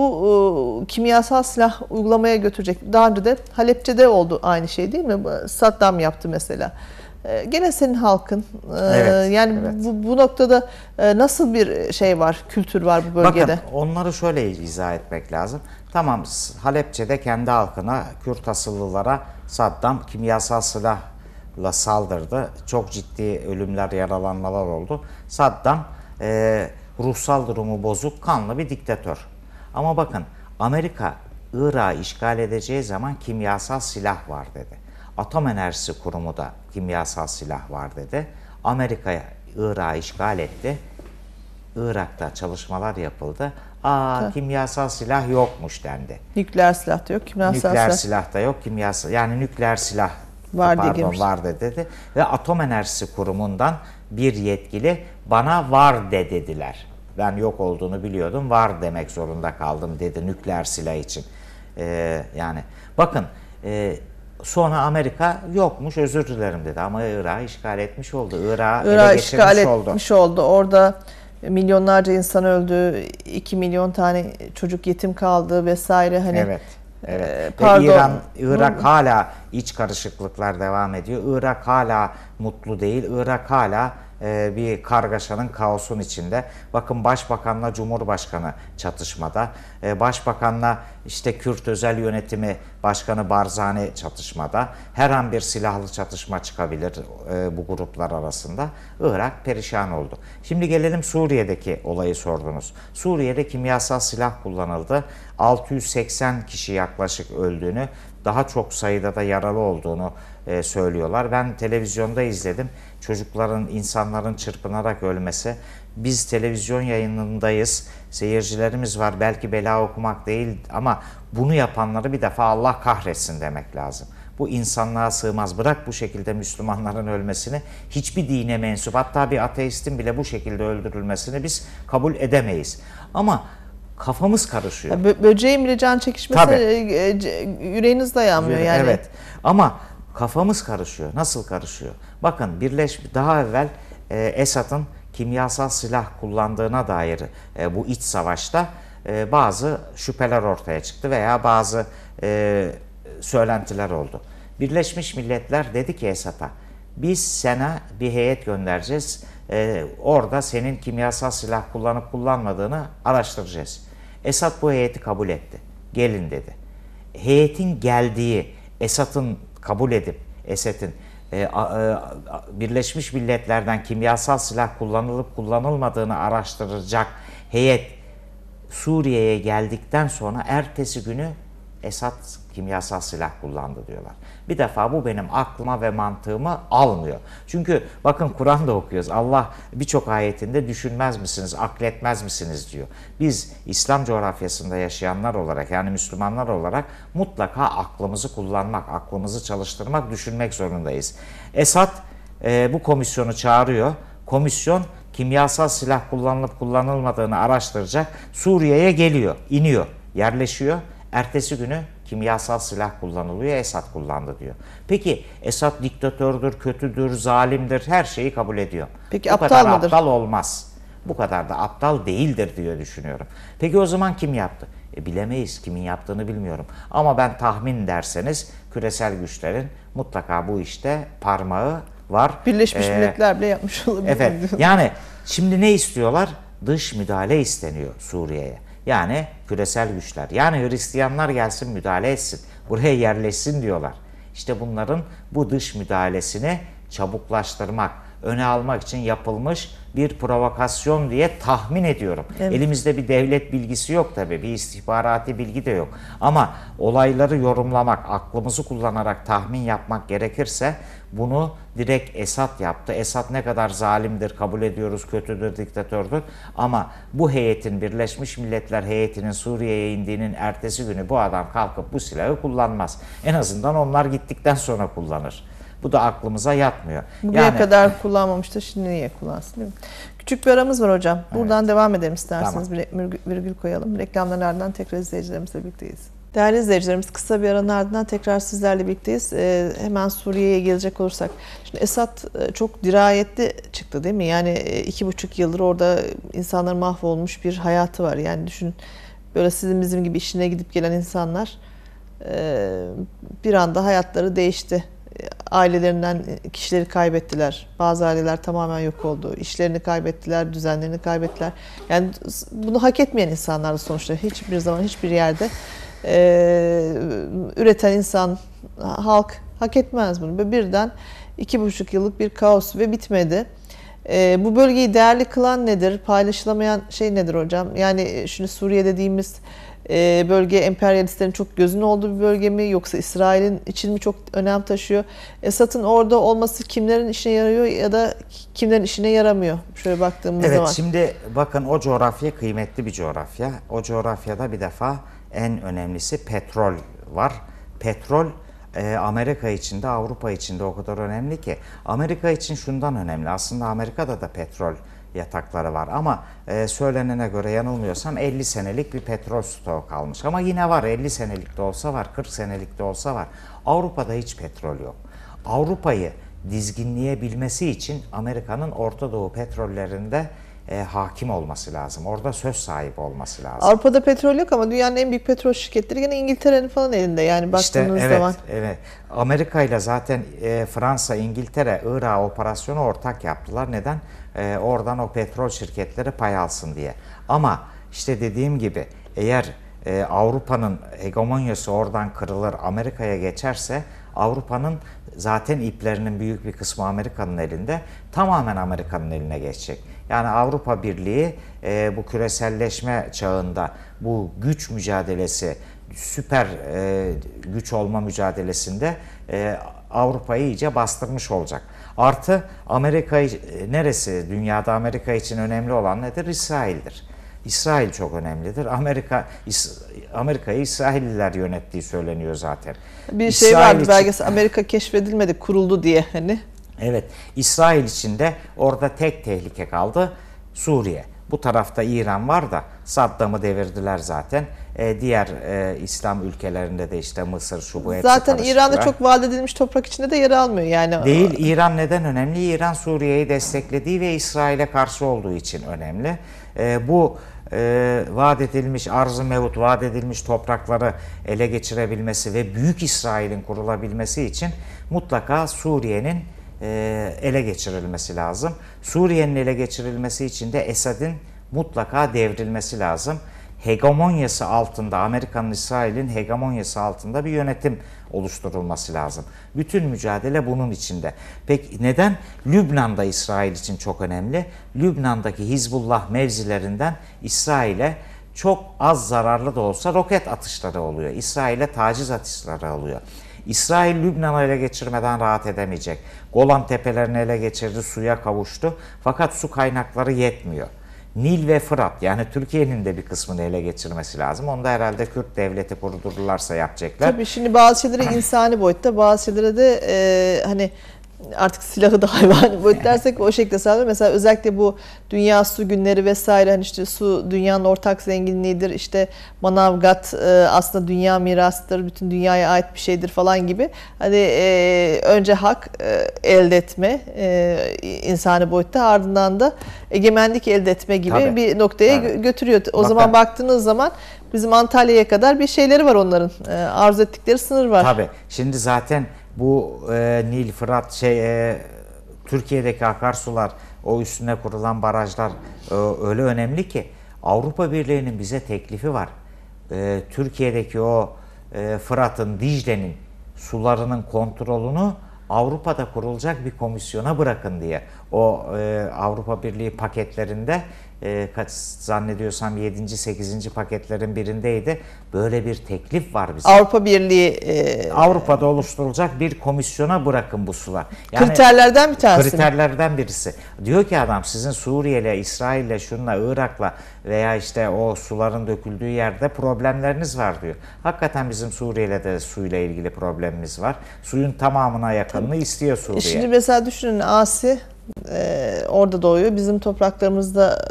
Bu e, kimyasal silah uygulamaya götürecek. Daha önce de Halepçe'de oldu aynı şey, değil mi? Saddam yaptı mesela. E, gene senin halkın. E, evet, yani evet. Bu, bu noktada e, nasıl bir şey var, kültür var bu bölgede? Bakın, onları şöyle izah etmek lazım. Tamam, Halepçe'de kendi halkına, Kürt asıllılara Saddam kimyasal silah la saldırdı. Çok ciddi ölümler, yaralanmalar oldu. Saddam e, ruhsal durumu bozuk, kanlı bir diktatör. Ama bakın, Amerika Irak'ı işgal edeceği zaman kimyasal silah var dedi. Atom Enerjisi Kurumu da kimyasal silah var dedi. Amerika'ya Irak'ı işgal etti. Irak'ta çalışmalar yapıldı. Aa, ha. kimyasal silah yokmuş dendi. Nükleer silah da yok, kimyasal nükleer silah. silah da yok, kimyasal, yani nükleer silah var pardon vardı dedi ve Atom Enerjisi Kurumu'ndan bir yetkili bana var de dediler. Ben yok olduğunu biliyordum, var demek zorunda kaldım dedi nükleer silah için. Ee, yani bakın, e, sonra Amerika yokmuş, özür dilerim dedi ama Irak'ı işgal etmiş oldu. Irak'ı ele işgal geçirmiş oldu. etmiş oldu. Orada milyonlarca insan öldü, iki milyon tane çocuk yetim kaldı vesaire, hani. Evet. Evet. Pardon. Ve İran, Irak hala iç karışıklıklar devam ediyor. Irak hala mutlu değil. Irak hala e, bir kargaşanın, kaosun içinde. Bakın, Başbakanla Cumhurbaşkanı çatışmada. E, Başbakanla işte Kürt Özel Yönetimi Başkanı Barzani çatışmada. Her an bir silahlı çatışma çıkabilir e, bu gruplar arasında. Irak perişan oldu. Şimdi gelelim Suriye'deki olayı sordunuz. Suriye'de kimyasal silah kullanıldı. altı yüz seksen kişi yaklaşık öldüğünü, daha çok sayıda da yaralı olduğunu e, söylüyorlar. Ben televizyonda izledim. Çocukların, insanların çırpınarak ölmesi. Biz televizyon yayınındayız. Seyircilerimiz var. Belki bela okumak değil ama bunu yapanları bir defa Allah kahretsin demek lazım. Bu insanlığa sığmaz. Bırak bu şekilde Müslümanların ölmesini, hiçbir dine mensup, hatta bir ateistin bile bu şekilde öldürülmesini biz kabul edemeyiz. Ama kafamız karışıyor. Bö böceğin bile can çekişmesi, yüreğiniz dayanmıyor yani. Evet. Ama kafamız karışıyor. Nasıl karışıyor? Bakın, birleşmiş daha evvel e, Esad'ın kimyasal silah kullandığına dair e, bu iç savaşta e, bazı şüpheler ortaya çıktı veya bazı e, söylentiler oldu. Birleşmiş Milletler dedi ki Esad'a, biz sana bir heyet göndereceğiz. Ee, orada senin kimyasal silah kullanıp kullanmadığını araştıracağız. Esad bu heyeti kabul etti. Gelin dedi. Heyetin geldiği, Esad'ın kabul edip Esad'ın e, a, e, Birleşmiş Milletler'den kimyasal silah kullanılıp kullanılmadığını araştıracak heyet Suriye'ye geldikten sonra ertesi günü Esad kimyasal silah kullandı diyorlar. Bir defa bu benim aklıma ve mantığımı almıyor. Çünkü bakın Kur'an'da okuyoruz. Allah birçok ayetinde düşünmez misiniz, akletmez misiniz diyor. Biz İslam coğrafyasında yaşayanlar olarak, yani Müslümanlar olarak mutlaka aklımızı kullanmak, aklımızı çalıştırmak, düşünmek zorundayız. Esad e, bu komisyonu çağırıyor. Komisyon kimyasal silah kullanılıp kullanılmadığını araştıracak. Suriye'ye geliyor, iniyor, yerleşiyor. Ertesi günü kimyasal silah kullanılıyor, Esad kullandı diyor. Peki Esad diktatördür, kötüdür, zalimdir, her şeyi kabul ediyor. Peki Bu aptal kadar mıdır? aptal olmaz. Bu kadar da aptal değildir diye düşünüyorum. Peki o zaman kim yaptı? E, bilemeyiz, kimin yaptığını bilmiyorum. Ama ben tahmin derseniz küresel güçlerin mutlaka bu işte parmağı var. Birleşmiş Ee, Milletler bile yapmış olabilir. Evet, yani şimdi ne istiyorlar? Dış müdahale isteniyor Suriye'ye. Yani küresel güçler, yani Hristiyanlar gelsin müdahale etsin, buraya yerleşsin diyorlar. İşte bunların bu dış müdahalesini çabuklaştırmak, öne almak için yapılmış bir provokasyon diye tahmin ediyorum. Evet. Elimizde bir devlet bilgisi yok tabii, bir istihbarati bilgi de yok. Ama olayları yorumlamak, aklımızı kullanarak tahmin yapmak gerekirse bunu direkt Esad yaptı. Esad ne kadar zalimdir, kabul ediyoruz, kötüdür, diktatördür. Ama bu heyetin, Birleşmiş Milletler heyetinin Suriye'ye indiğinin ertesi günü bu adam kalkıp bu silahı kullanmaz. En azından onlar gittikten sonra kullanır. Bu da aklımıza yatmıyor. Bugüne yani, kadar kullanmamıştı, şimdi niye kullansın, değil mi? Küçük bir aramız var hocam. Buradan evet. devam edelim isterseniz. Tamam. Bir virgül koyalım. Reklamların ardından tekrar izleyicilerimizle birlikteyiz. Değerli izleyicilerimiz, kısa bir aranın ardından tekrar sizlerle birlikteyiz. Ee, hemen Suriye'ye gelecek olursak. Şimdi Esad çok dirayetli çıktı değil mi? Yani iki buçuk yıldır orada insanlar mahvolmuş bir hayatı var. Yani düşün, böyle sizin bizim gibi işine gidip gelen insanlar bir anda hayatları değişti. Ailelerinden kişileri kaybettiler. Bazı aileler tamamen yok oldu. İşlerini kaybettiler, düzenlerini kaybettiler. Yani bunu hak etmeyen insanlar sonuçta hiçbir zaman hiçbir yerde e, üreten insan, halk hak etmez bunu. Ve birden iki buçuk yıllık bir kaos ve bitmedi. E, bu bölgeyi değerli kılan nedir? Paylaşılamayan şey nedir hocam? Yani şimdi Suriye dediğimiz bölge emperyalistlerin çok gözünün olduğu bir bölge mi, yoksa İsrail'in için mi çok önem taşıyor? Esad'ın orada olması kimlerin işine yarıyor ya da kimlerin işine yaramıyor? Şöyle baktığımız evet, zaman. Evet, şimdi bakın o coğrafya kıymetli bir coğrafya. O coğrafyada bir defa en önemlisi petrol var. Petrol Amerika için de Avrupa için de o kadar önemli ki. Amerika için şundan önemli. Aslında Amerika'da da petrol yatakları var ama e, söylenene göre yanılmıyorsam elli senelik bir petrol stoğu kalmış. Ama yine var, elli senelik de olsa var, kırk senelik de olsa var. Avrupa'da hiç petrol yok. Avrupa'yı dizginleyebilmesi için Amerika'nın Orta Doğu petrollerinde e, hakim olması lazım. Orada söz sahibi olması lazım. Avrupa'da petrol yok ama dünyanın en büyük petrol şirketleri gene İngiltere'nin falan elinde. Yani baktığınız işte, evet, zaman. Evet. Amerika ile zaten e, Fransa, İngiltere, Irak operasyonu ortak yaptılar. Neden? E, oradan o petrol şirketleri pay alsın diye. Ama işte dediğim gibi eğer e, Avrupa'nın hegemonyası oradan kırılır, Amerika'ya geçerse Avrupa'nın zaten iplerinin büyük bir kısmı Amerika'nın elinde, tamamen Amerika'nın eline geçecek. Yani Avrupa Birliği e, bu küreselleşme çağında bu güç mücadelesi, süper e, güç olma mücadelesinde e, Avrupa'yı iyice bastırmış olacak. Artı Amerika'yı, neresi dünyada Amerika için önemli olan nedir? İsrail'dir. İsrail çok önemlidir. Amerika Amerika'yı İsrailliler yönettiği söyleniyor zaten. Bir şey İsrail vardı için, belgesel, Amerika keşfedilmedi, kuruldu diye hani. Evet, İsrail için de orada tek tehlike kaldı, Suriye. Bu tarafta İran var da Saddam'ı devirdiler zaten. Ee, diğer e, İslam ülkelerinde de işte Mısır, şu bu hepsi zaten İran'da karışıklar. çok vaat edilmiş toprak içinde de yer almıyor yani. Değil, İran neden önemli? İran Suriye'yi desteklediği ve İsrail'e karşı olduğu için önemli. Ee, bu e, vaat edilmiş, arz-ı mevut vaat edilmiş toprakları ele geçirebilmesi ve Büyük İsrail'in kurulabilmesi için mutlaka Suriye'nin e, ele geçirilmesi lazım. Suriye'nin ele geçirilmesi için de Esad'ın mutlaka devrilmesi lazım. Hegemonyası altında, Amerika'nın, İsrail'in hegemonyası altında bir yönetim oluşturulması lazım. Bütün mücadele bunun içinde. Peki neden? Lübnan'da İsrail için çok önemli. Lübnan'daki Hizbullah mevzilerinden İsrail'e çok az zararlı da olsa roket atışları oluyor. İsrail'e taciz atışları oluyor. İsrail Lübnan'ı ele geçirmeden rahat edemeyecek. Golan Tepelerini ele geçirdi, suya kavuştu. Fakat su kaynakları yetmiyor. Nil ve Fırat, yani Türkiye'nin de bir kısmını ele geçirmesi lazım. Onu da herhalde Kürt devleti kurdururlarsa yapacaklar. Tabii şimdi bazı şeyleri insani boyutta, bazı şeylere de e, hani artık silahı da hayvani boyut dersek o şekilde sağlıyor. Mesela özellikle bu Dünya Su Günleri vesaire, hani işte su dünyanın ortak zenginliğidir. İşte Manavgat e, aslında dünya mirasıdır, bütün dünyaya ait bir şeydir falan gibi. Hani e, önce hak e, elde etme e, insani boyutta, ardından da egemenlik elde etme gibi Tabii. bir noktaya Tabii. götürüyor. O Bakın, zaman baktığınız zaman bizim Antalya'ya kadar bir şeyleri var onların. E, arzu ettikleri sınır var. Tabii. Şimdi zaten bu e, Nil, Fırat, şey e, Türkiye'deki akarsular, o üstüne kurulan barajlar e, öyle önemli ki Avrupa Birliği'nin bize teklifi var. E, Türkiye'deki o e, Fırat'ın, Dicle'nin sularının kontrolünü Avrupa'da kurulacak bir komisyona bırakın diye. O e, Avrupa Birliği paketlerinde e, kaç zannediyorsam yedinci sekizinci paketlerin birindeydi. Böyle bir teklif var bize. Avrupa Birliği e, Avrupa'da oluşturulacak bir komisyona bırakın bu sular. Yani kriterlerden bir tanesi. Kriterlerden birisi. Diyor ki adam, sizin Suriye'yle, İsrail'le, şunla, Irak'la veya işte o suların döküldüğü yerde problemleriniz var diyor. Hakikaten bizim Suriye'yle de suyla ilgili problemimiz var. Suyun tamamına yakınını istiyor Suriye. Şimdi mesela düşünün, Asi e, orada doğuyor. Bizim topraklarımızda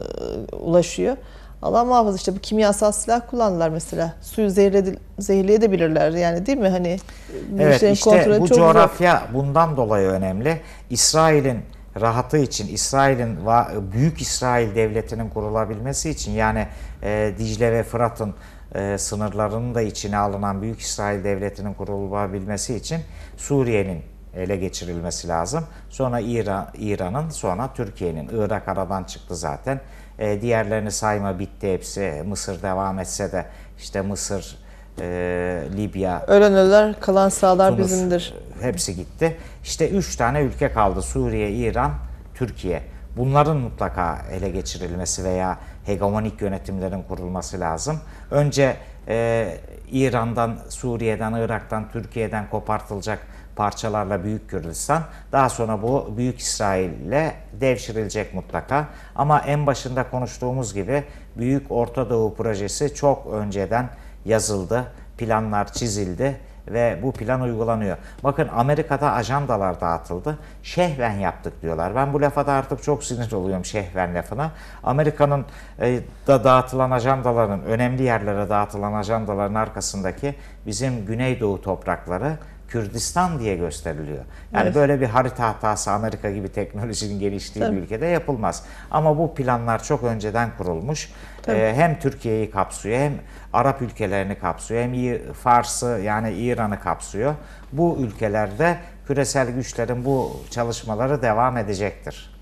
e, ulaşıyor. Allah muhafaza, işte bu kimyasal silah kullandılar mesela. Suyu zehirledi, zehirleyebilirler yani, değil mi? Hani bu evet, işlerin işte kontrolü bu çok coğrafya zor. bundan dolayı önemli. İsrail'in rahatı için, İsrail'in Büyük İsrail Devleti'nin kurulabilmesi için, yani e, Dicle ve Fırat'ın e, sınırlarının da içine alınan Büyük İsrail Devleti'nin kurulabilmesi için Suriye'nin ele geçirilmesi lazım. Sonra İran, İran'ın, sonra Türkiye'nin. Irak aradan çıktı zaten. E, diğerlerini sayma, bitti hepsi. Mısır devam etse de işte Mısır, e, Libya, Ölen ölüler, kalan sağlar Tunus, bizimdir. hepsi gitti. İşte üç tane ülke kaldı: Suriye, İran, Türkiye. Bunların mutlaka ele geçirilmesi veya hegemonik yönetimlerin kurulması lazım. Önce e, İran'dan, Suriye'den, Irak'tan, Türkiye'den kopartılacak parçalarla Büyük Kürdistan, daha sonra bu Büyük İsrail'le devşirilecek mutlaka. Ama en başında konuştuğumuz gibi Büyük Orta Doğu projesi çok önceden yazıldı, planlar çizildi ve bu plan uygulanıyor. Bakın, Amerika'da ajandalar dağıtıldı. Şehven yaptık diyorlar. Ben bu lafa da artık çok sinir oluyorum, şehven lafına. Amerika'nın e, da dağıtılan ajandaların, önemli yerlere dağıtılan ajandaların arkasındaki bizim Güneydoğu toprakları Kürdistan diye gösteriliyor. Yani evet, böyle bir harita hatası Amerika gibi teknolojinin geliştiği Tabii. bir ülkede yapılmaz. Ama bu planlar çok önceden kurulmuş. Ee, hem Türkiye'yi kapsıyor, hem Arap ülkelerini kapsıyor, hem Fars'ı, yani İran'ı kapsıyor. Bu ülkelerde küresel güçlerin bu çalışmaları devam edecektir.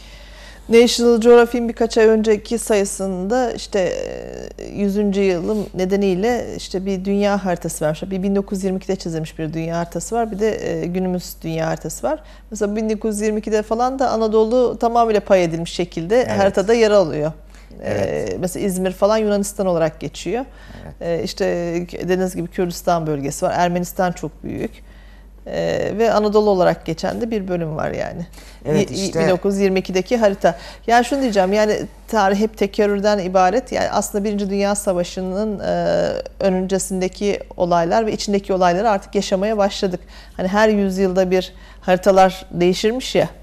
National Geographic'in birkaç ay önceki sayısında işte yüzüncü yılım nedeniyle işte bir dünya haritası vermişler. Bir bin dokuz yüz yirmi ikide çizilmiş bir dünya haritası var. Bir de günümüz dünya haritası var. Mesela bin dokuz yüz yirmi ikide falan da Anadolu tamamıyla pay edilmiş şekilde evet. haritada yer alıyor. Evet. Mesela İzmir falan Yunanistan olarak geçiyor. Evet. İşte dediğiniz gibi Kürdistan bölgesi var. Ermenistan çok büyük. Ee, ve Anadolu olarak geçen de bir bölüm var yani. Evet, işte bin dokuz yüz yirmi ikideki harita. Yani şunu diyeceğim, yani tarih hep tekerrürden ibaret. Yani aslında Birinci Dünya Savaşı'nın e, öncesindeki olaylar ve içindeki olayları artık yaşamaya başladık. Hani her yüzyılda bir haritalar değişirmiş ya.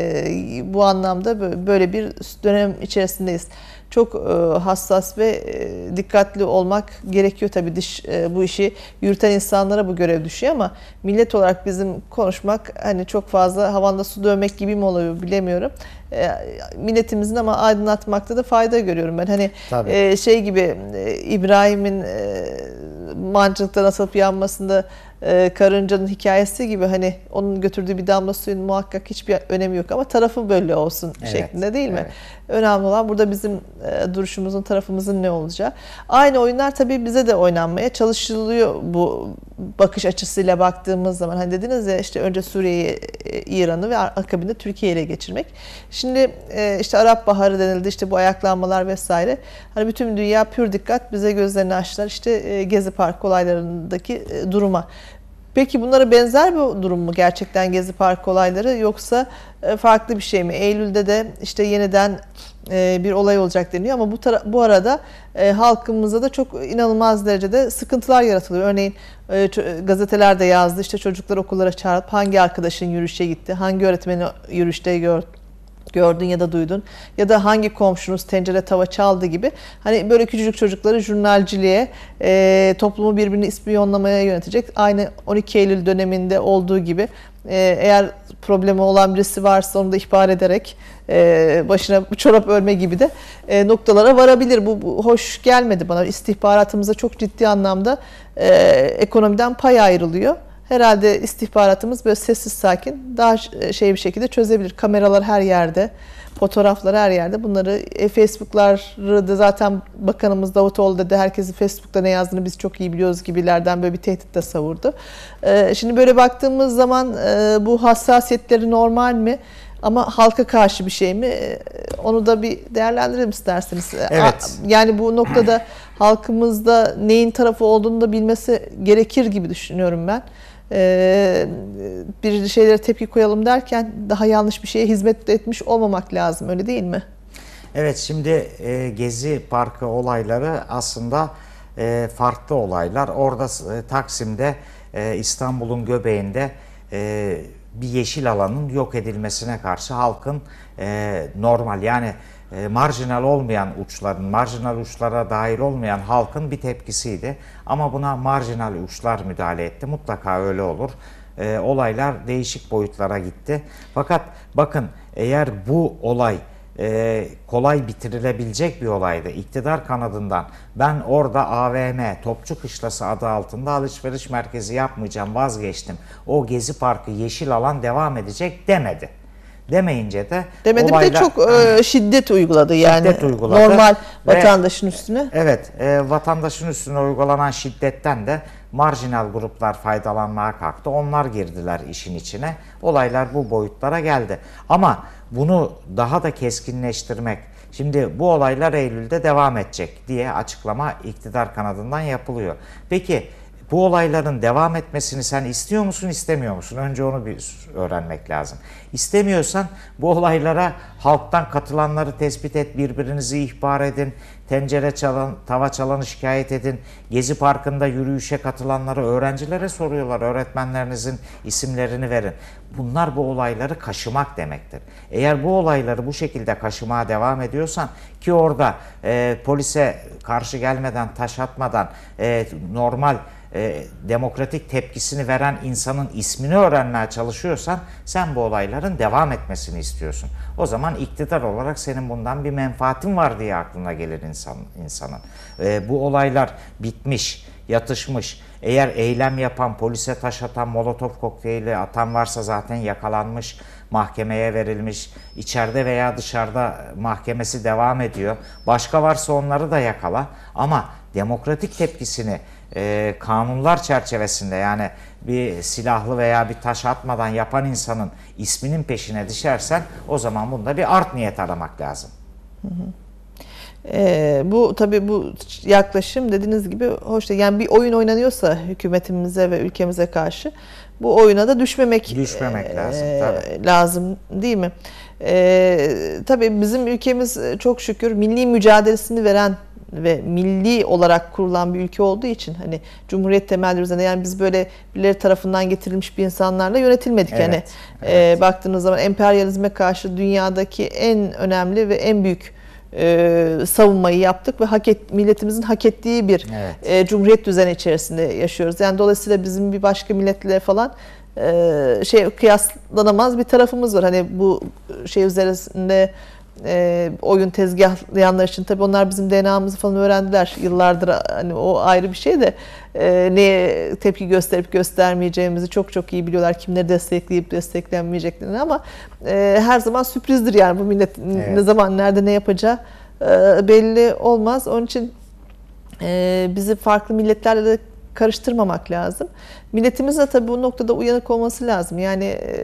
E, bu anlamda böyle bir dönem içerisindeyiz. Çok e, hassas ve e, dikkatli olmak gerekiyor tabii. Dış, e, bu işi yürüten insanlara bu görev düşüyor ama millet olarak bizim konuşmak hani çok fazla havanda su dövmek gibi mi oluyor bilemiyorum. E, milletimizin ama aydınlatmakta da fayda görüyorum ben. Hani e, şey gibi e, İbrahim'in e, mancınıktan atılıp yanmasında e, karıncanın hikayesi gibi, hani onun götürdüğü bir damla suyun muhakkak hiçbir önemi yok ama tarafı böyle olsun evet, şeklinde, değil mi? Evet. Önemli olan burada bizim e, duruşumuzun, tarafımızın ne olacağı. Aynı oyunlar tabii bize de oynanmaya çalışılıyor bu bakış açısıyla baktığımız zaman hani dediniz ya işte önce Suriye'yi, İran'ı ve akabinde Türkiye'yi ele geçirmek. Şimdi işte Arap Baharı denildi, işte bu ayaklanmalar vesaire. Hani bütün dünya pür dikkat bize gözlerini açtılar işte Gezi Parkı olaylarındaki duruma. Peki bunlara benzer bir durum mu gerçekten Gezi Parkı olayları, yoksa farklı bir şey mi? Eylül'de de işte yeniden bir olay olacak deniyor ama bu bu arada e, halkımızda da çok inanılmaz derecede sıkıntılar yaratılıyor. Örneğin e, gazetelerde yazdı, işte çocuklar okullara çağırıp hangi arkadaşın yürüyüşe gitti, hangi öğretmeni yürüyüşte gör, gördün ya da duydun, ya da hangi komşunuz tencere tava çaldı gibi. Hani böyle küçücük çocukları jurnalciliğe, e, toplumu birbirini ispiyonlamaya yönetecek. Aynı on iki Eylül döneminde olduğu gibi e, eğer problemi olan birisi varsa onu da ihbar ederek e, başına çorap örme gibi de e, noktalara varabilir. Bu, bu hoş gelmedi bana. İstihbaratımıza çok ciddi anlamda e, ekonomiden pay ayrılıyor. Herhalde istihbaratımız böyle sessiz sakin daha şey bir şekilde çözebilir. Kameralar her yerde, fotoğraflar her yerde. Bunları e, Facebook'ları da zaten Bakanımız Davutoğlu dedi, herkesin Facebook'ta ne yazdığını biz çok iyi biliyoruz gibilerden böyle bir tehdit de savurdu. E, şimdi böyle baktığımız zaman e, bu hassasiyetleri normal mi? Ama halka karşı bir şey mi? Onu da bir değerlendirelim isterseniz. Evet. Yani bu noktada halkımızda neyin tarafı olduğunu da bilmesi gerekir gibi düşünüyorum ben. Ee, bir şeylere tepki koyalım derken daha yanlış bir şeye hizmet etmiş olmamak lazım, öyle değil mi? Evet, şimdi e, Gezi Parkı olayları aslında e, farklı olaylar. Orada e, Taksim'de e, İstanbul'un göbeğinde e, bir yeşil alanın yok edilmesine karşı halkın e, normal yani e, marjinal olmayan uçların, marjinal uçlara dahil olmayan halkın bir tepkisiydi. Ama buna marjinal uçlar müdahale etti. Mutlaka öyle olur. E, olaylar değişik boyutlara gitti. Fakat bakın, eğer bu olay e, kolay bitirilebilecek bir olaydı iktidar kanadından, ben orada A V M, Topçu Kışlası adı altında alışveriş merkezi yapmayacağım, vazgeçtim, o Gezi Parkı yeşil alan devam edecek demedi. Demeyince de demedi, olaylar, bir de çok e, şiddet uyguladı yani şiddet uyguladı. Normal Ve, vatandaşın üstüne. Evet, e, vatandaşın üstüne uygulanan şiddetten de marjinal gruplar faydalanmaya kalktı. Onlar girdiler işin içine. Olaylar bu boyutlara geldi. Ama bunu daha da keskinleştirmek, şimdi bu olaylar Eylül'de devam edecek diye açıklama iktidar kanadından yapılıyor. Peki bu olayların devam etmesini sen istiyor musun, istemiyor musun? Önce onu bir öğrenmek lazım. İstemiyorsan bu olaylara halktan katılanları tespit et, birbirinizi ihbar edin, tencere çalan, tava çalanı şikayet edin. Gezi Parkı'nda yürüyüşe katılanları öğrencilere soruyorlar, öğretmenlerinizin isimlerini verin. Bunlar bu olayları kaşımak demektir. Eğer bu olayları bu şekilde kaşımaya devam ediyorsan, ki orada e, polise karşı gelmeden, taş atmadan e, normal E, demokratik tepkisini veren insanın ismini öğrenmeye çalışıyorsan, sen bu olayların devam etmesini istiyorsun. O zaman iktidar olarak senin bundan bir menfaatin var diye aklına gelir insan, insanın. E, bu olaylar bitmiş, yatışmış. Eğer eylem yapan, polise taş atan, molotof kokteyli atan varsa zaten yakalanmış, mahkemeye verilmiş, içeride veya dışarıda mahkemesi devam ediyor. Başka varsa onları da yakala, ama demokratik tepkisini e, kanunlar çerçevesinde, yani bir silahlı veya bir taş atmadan yapan insanın isminin peşine düşersen, o zaman bunda bir art niyet aramak lazım. Hı hı. Ee, bu tabii bu yaklaşım dediğiniz gibi hoş değil. Yani bir oyun oynanıyorsa hükümetimize ve ülkemize karşı, bu oyuna da düşmemek, düşmemek e, lazım, tabii. lazım değil mi? E, tabii bizim ülkemiz çok şükür milli mücadelesini veren ve milli olarak kurulan bir ülke olduğu için, hani Cumhuriyet temelleri üzerine, yani biz böyle birileri tarafından getirilmiş bir insanlarla yönetilmedik. Evet, yani evet. E, baktığınız zaman emperyalizme karşı dünyadaki en önemli ve en büyük e, savunmayı yaptık ve hak et, milletimizin hak ettiği bir evet. e, cumhuriyet düzeni içerisinde yaşıyoruz. Yani dolayısıyla bizim bir başka milletle falan e, şey kıyaslanamaz bir tarafımız var. Hani bu şey üzerinde E, oyun tezgahlayanlar için tabii onlar bizim D N A'mızı falan öğrendiler yıllardır, hani o ayrı bir şey de e, neye tepki gösterip göstermeyeceğimizi çok çok iyi biliyorlar, kimleri destekleyip desteklenmeyeceklerini, ama e, her zaman sürprizdir yani bu millet evet. ne zaman nerede ne yapacağı e, belli olmaz. Onun için e, bizi farklı milletlerle de karıştırmamak lazım. Milletimiz de tabii bu noktada uyanık olması lazım. Yani e,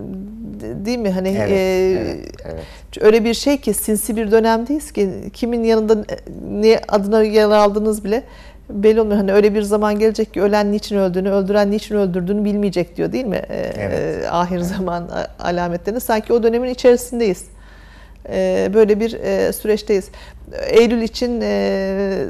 değil mi? Hani Evet, e, evet, evet. öyle bir şey ki sinsi bir dönemdeyiz ki kimin yanında ne adına yer aldığınız bile belli olmuyor. Hani öyle bir zaman gelecek ki ölen niçin öldüğünü, öldüren niçin öldürdüğünü bilmeyecek diyor değil mi? E, Evet. e, ahir zaman alametlerini. Sanki o dönemin içerisindeyiz. E, böyle bir e, süreçteyiz. Eylül için e,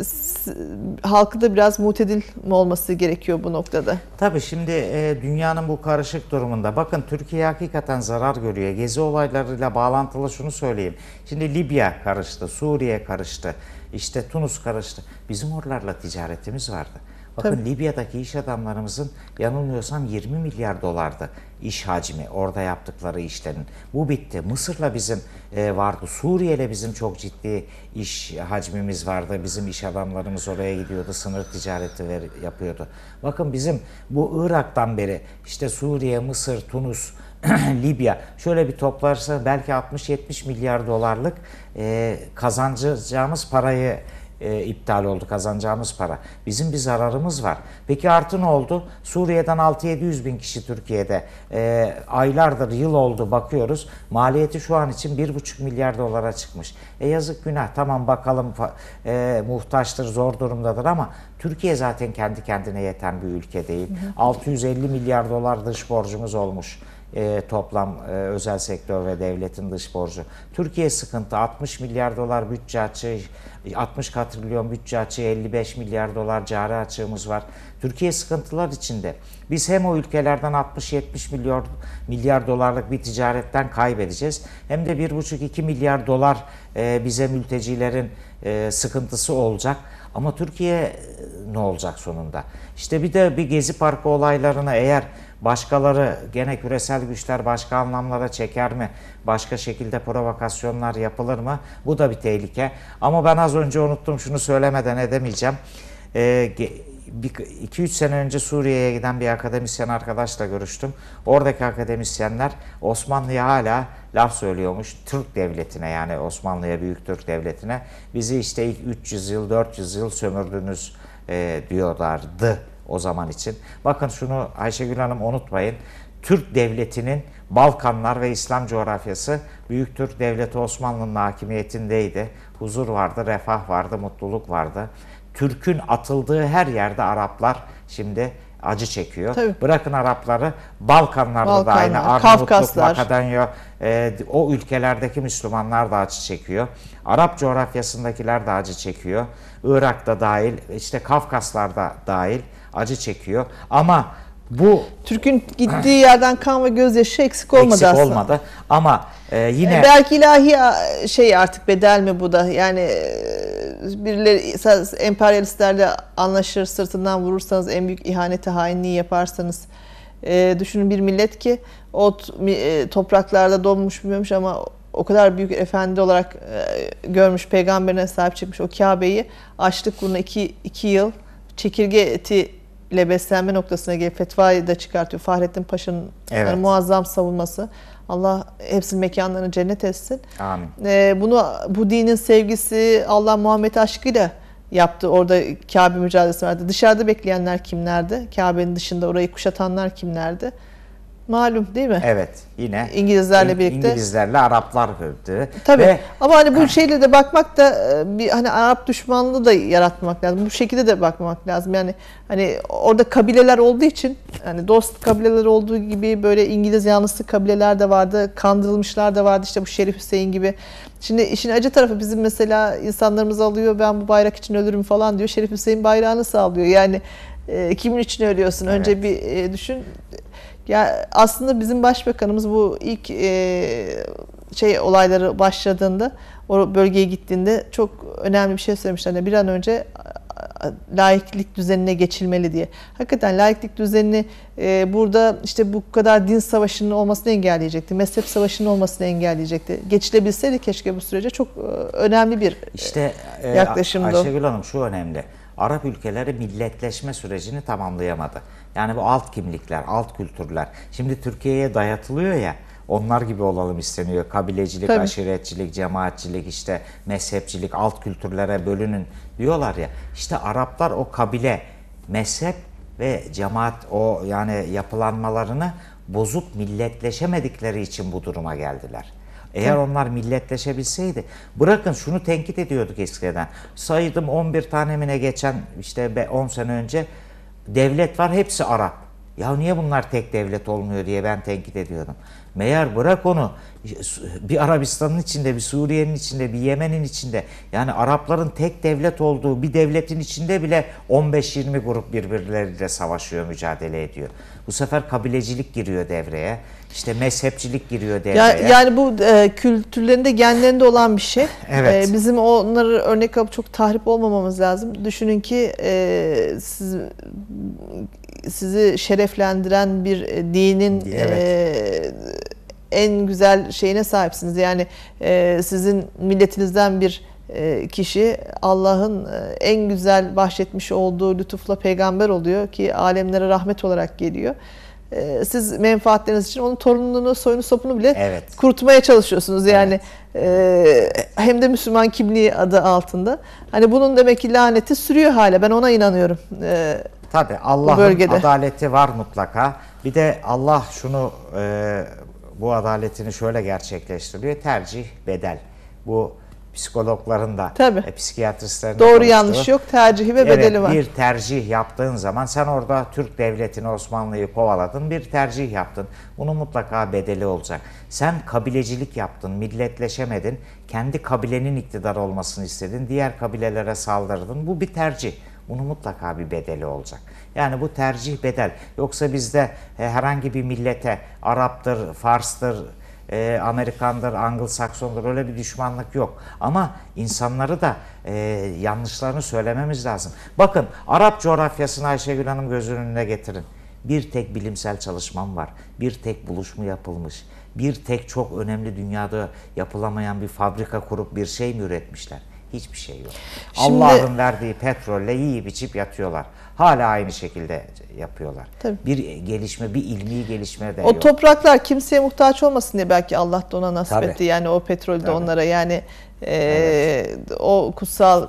halkı da biraz mutedil mi olması gerekiyor bu noktada? Tabii şimdi e, dünyanın bu karışık durumunda bakın Türkiye hakikaten zarar görüyor. Gezi olaylarıyla bağlantılı şunu söyleyeyim. Şimdi Libya karıştı, Suriye karıştı, işte Tunus karıştı. Bizim oralarla ticaretimiz vardı. Bakın Tabii. Libya'daki iş adamlarımızın yanılmıyorsam yirmi milyar dolardı iş hacmi, orada yaptıkları işlerin. Bu bitti. Mısır'la bizim e, vardı. Suriye'yle bizim çok ciddi iş hacmimiz vardı. Bizim iş adamlarımız oraya gidiyordu. Sınır ticareti ver, yapıyordu. Bakın bizim bu Irak'tan beri işte Suriye, Mısır, Tunus, Libya şöyle bir toplarsa belki altmış yetmiş milyar dolarlık e, kazanacağımız parayı E, iptal oldu, kazanacağımız para. Bizim bir zararımız var. Peki artı ne oldu? Suriye'den altı yedi yüz bin kişi Türkiye'de e, aylardır, yıl oldu bakıyoruz. Maliyeti şu an için bir buçuk milyar dolara çıkmış. E yazık günah. Tamam bakalım e, muhtaçtır, zor durumdadır ama Türkiye zaten kendi kendine yeten bir ülke değil. Hı hı. altı yüz elli milyar dolar dış borcumuz olmuş. E, toplam e, özel sektör ve devletin dış borcu. Türkiye sıkıntı, altmış milyar dolar bütçe açığı, altmış katrilyon bütçe açığı, elli beş milyar dolar cari açığımız var. Türkiye sıkıntılar içinde. Biz hem o ülkelerden altmış yetmiş milyar milyar dolarlık bir ticaretten kaybedeceğiz. Hem de bir buçuk iki milyar dolar e, bize mültecilerin e, sıkıntısı olacak. Ama Türkiye ne olacak sonunda? İşte bir de bir Gezi Parkı olaylarına eğer başkaları gene küresel güçler başka anlamlara çeker mi? Başka şekilde provokasyonlar yapılır mı? Bu da bir tehlike. Ama ben az önce unuttum, şunu söylemeden edemeyeceğim. Ee, iki üç sene önce Suriye'ye giden bir akademisyen arkadaşla görüştüm. Oradaki akademisyenler Osmanlı'ya hala laf söylüyormuş. Türk devletine, yani Osmanlı'ya, Büyük Türk devletine. Bizi işte ilk üç yüz yıl dört yüz yıl sömürdünüz e, diyorlardı o zaman için. Bakın şunu Ayşegül Hanım unutmayın. Türk devletinin Balkanlar ve İslam coğrafyası Büyük Türk Devleti Osmanlı'nın hakimiyetindeydi. Huzur vardı, refah vardı, mutluluk vardı. Türk'ün atıldığı her yerde Araplar şimdi acı çekiyor. Tabii. Bırakın Arapları, Balkanlarda Balkanlar, da aynı. Arnavutluk, Makedonya, e, o ülkelerdeki Müslümanlar da acı çekiyor. Arap coğrafyasındakiler de acı çekiyor. Irak'ta dahil, işte Kafkaslar'da dahil acı çekiyor. Ama bu Türk'ün gittiği yerden kan ve gözyaşı eksik olmadı eksik aslında. olmadı. Ama e, yine belki ilahi şey artık bedel mi bu da? Yani birileri emperyalistlerle anlaşır, sırtından vurursanız, en büyük ihaneti, hainliği yaparsanız. E, düşünün bir millet ki o e, topraklarda doğmuş büyümüş ama o kadar büyük efendi olarak e, görmüş, peygamberine sahip çıkmış o Kabe'yi açlık uğruna iki, iki yıl çekirge eti ile beslenme noktasına gelip fetvayı da çıkartıyor. Fahrettin Paşa'nın evet. yani muazzam savunması. Allah hepsinin mekanlarını cennet etsin. Amin. Ee, bunu bu dinin sevgisi, Allah Muhammed aşkıyla yaptı. Orada Kabe mücadelesi vardı. Dışarıda bekleyenler kimlerdi? Kabe'nin dışında orayı kuşatanlar kimlerdi? Malum değil mi? Evet. Yine İngilizlerle birlikte. İngilizlerle Araplar gördü. Tabii. Ve ama hani bu şeyle de bakmak da bir hani Arap düşmanlığı da yaratmak lazım. Bu şekilde de bakmak lazım. Yani hani orada kabileler olduğu için, hani dost kabileler olduğu gibi böyle İngiliz yanlısı kabileler de vardı. Kandırılmışlar da vardı. İşte bu Şerif Hüseyin gibi. Şimdi işin acı tarafı, bizim mesela insanlarımız alıyor, ben bu bayrak için ölürüm falan diyor. Şerif Hüseyin bayrağını sağlıyor. Yani e, kimin için ölüyorsun? Evet. Önce bir e, düşün. Ya aslında bizim başbakanımız bu ilk e, şey olayları başladığında, o bölgeye gittiğinde çok önemli bir şey söylemişler. Yani bir an önce laiklik düzenine geçilmeli diye. Hakikaten laiklik düzenini e, burada işte bu kadar din savaşının olmasını engelleyecekti. Mezhep savaşının olmasını engelleyecekti. Geçilebilseydi keşke bu sürece, çok e, önemli bir işte, e, yaklaşımdı. Ayşegül Hanım şu önemli. Arap ülkeleri milletleşme sürecini tamamlayamadı. Yani bu alt kimlikler, alt kültürler. Şimdi Türkiye'ye dayatılıyor ya, onlar gibi olalım isteniyor. Kabilecilik, Tabii. aşiretçilik, cemaatçilik, işte mezhepçilik, alt kültürlere bölünün diyorlar ya. İşte Araplar o kabile, mezhep ve cemaat o yani yapılanmalarını bozup milletleşemedikleri için bu duruma geldiler. Eğer onlar milletleşebilseydi, bırakın şunu tenkit ediyorduk eskiden. Saydım on bir tanemine geçen işte on sene önce devlet var, hepsi Arap. Ya niye bunlar tek devlet olmuyor diye ben tenkit ediyordum. Meğer bırak onu, bir Arabistan'ın içinde, bir Suriye'nin içinde, bir Yemen'in içinde, yani Arapların tek devlet olduğu bir devletin içinde bile on beş yirmi grup birbirleriyle savaşıyor, mücadele ediyor. Bu sefer kabilecilik giriyor devreye, işte mezhepçilik giriyor devreye. Yani, yani bu e, kültürlerinde, genlerinde olan bir şey. Evet. E, bizim onları örnek alıp çok tahrip olmamamız lazım. Düşünün ki e, siz, sizi şereflendiren bir dinin evet. e, en güzel şeyine sahipsiniz. Yani e, sizin milletinizden bir e, kişi Allah'ın e, en güzel bahşetmiş olduğu lütufla peygamber oluyor ki alemlere rahmet olarak geliyor. E, siz menfaatleriniz için onun torununu, soyunu, sopunu bile evet. kurutmaya çalışıyorsunuz. Yani evet. e, hem de Müslüman kimliği adı altında. Hani bunun demek ki laneti sürüyor hala. Ben ona inanıyorum. E, Tabii Allah'ın adaleti var mutlaka. Bir de Allah şunu e, bu adaletini şöyle gerçekleştiriyor. Tercih, bedel. Bu psikologların da, e, psikiyatristlerin doğru yanlış yok, tercihi ve bedeli evet, var. Bir tercih yaptığın zaman sen orada Türk Devleti'ni, Osmanlı'yı kovaladın, bir tercih yaptın. Bunun mutlaka bedeli olacak. Sen kabilecilik yaptın, milletleşemedin, kendi kabilenin iktidar olmasını istedin, diğer kabilelere saldırdın. Bu bir tercih. Bunun mutlaka bir bedeli olacak. Yani bu tercih bedel. Yoksa bizde e, herhangi bir millete Arap'tır, Fars'tır, e, Amerikan'dır, Anglo-Sakson'dur öyle bir düşmanlık yok. Ama insanları da e, yanlışlarını söylememiz lazım. Bakın Arap coğrafyasını Ayşegül Hanım gözünün önüne getirin. Bir tek bilimsel çalışmam var. Bir tek buluşma yapılmış. Bir tek çok önemli dünyada yapılamayan bir fabrika kurup bir şey mi üretmişler? Hiçbir şey yok. Şimdi, Allah'ın verdiği petrolle yiyip içip yatıyorlar. Hala aynı şekilde yapıyorlar. Tabii. Bir gelişme, bir ilmi gelişme de o yok. O topraklar kimseye muhtaç olmasın diye belki Allah da ona nasip Tabii. etti. Yani o petrol de Tabii. onlara, yani e, evet. o kutsal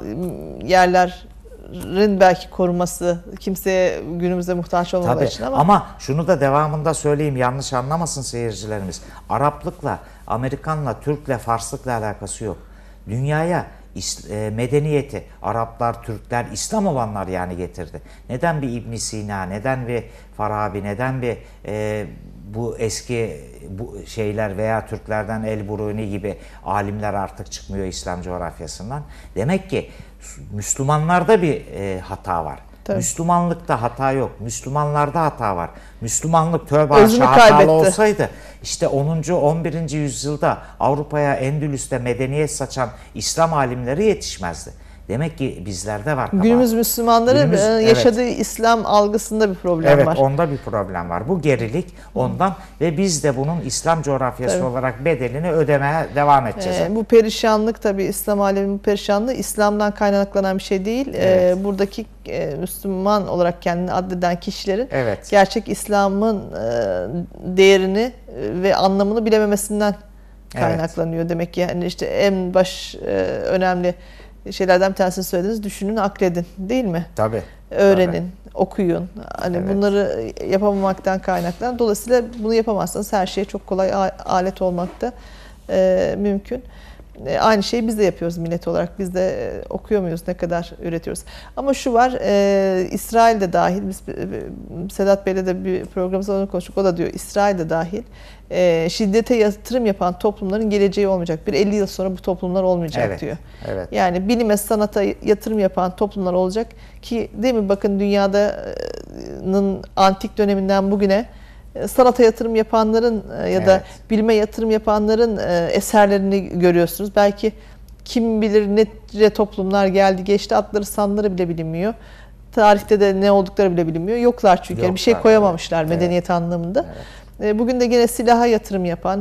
yerlerin belki korunması, kimseye günümüzde muhtaç olmaları için ama. Ama şunu da devamında söyleyeyim, yanlış anlamasın seyircilerimiz. Araplıkla, Amerikanla, Türkle, Farslıkla alakası yok. Dünyaya medeniyeti Araplar, Türkler, İslam olanlar yani getirdi. Neden bir İbn Sina, neden bir Farabi, neden bir e, bu eski bu şeyler veya Türklerden El-Buruni gibi alimler artık çıkmıyor İslam coğrafyasından? Demek ki Müslümanlarda bir e, hata var. Tabii. Müslümanlıkta hata yok. Müslümanlarda hata var. Müslümanlık tövbe aşağı hatalı olsaydı işte onuncu on birinci yüzyılda Avrupa'ya, Endülüs'te medeniyet saçan İslam alimleri yetişmezdi. Demek ki bizlerde var. Günümüz Müslümanları Günümüz, yaşadığı evet. İslam algısında bir problem evet, var. Evet, onda bir problem var. Bu gerilik ondan Hı. ve biz de bunun İslam coğrafyası tabii. olarak bedelini ödemeye devam edeceğiz. Ee, bu perişanlık tabii, İslam aleminin perişanlığı İslam'dan kaynaklanan bir şey değil. Evet. Ee, buradaki e, Müslüman olarak kendini addeden kişilerin evet. gerçek İslam'ın e, değerini ve anlamını bilememesinden kaynaklanıyor. Evet. Demek ki yani işte en baş e, önemli şeylerden bir tanesini söylediniz. Düşünün, akledin, değil mi? Tabii. Öğrenin, tabii. okuyun. Hani evet. bunları yapamamaktan kaynaklanan. Dolayısıyla bunu yapamazsanız her şeye çok kolay alet olmak da e, mümkün. E, aynı şeyi biz de yapıyoruz millet olarak. Biz de e, okuyor muyuz? Ne kadar üretiyoruz? Ama şu var, e, İsrail de dahil. Biz e, Sedat Bey'le de bir programımızda onu konuştuk. O da diyor, İsrail de dahil. E, şiddete yatırım yapan toplumların geleceği olmayacak. Bir elli yıl sonra bu toplumlar olmayacak evet, diyor. Evet. Yani bilime, sanata yatırım yapan toplumlar olacak ki, değil mi? Bakın dünyanın antik döneminden bugüne sanata yatırım yapanların ya da evet. bilime yatırım yapanların eserlerini görüyorsunuz. Belki kim bilir ne toplumlar geldi geçti, adları sanları bile bilinmiyor. Tarihte de ne oldukları bile bilinmiyor. Yoklar çünkü. Yoklar, bir şey koyamamışlar evet. medeniyet evet. anlamında. Evet. Bugün de gene silaha yatırım yapan,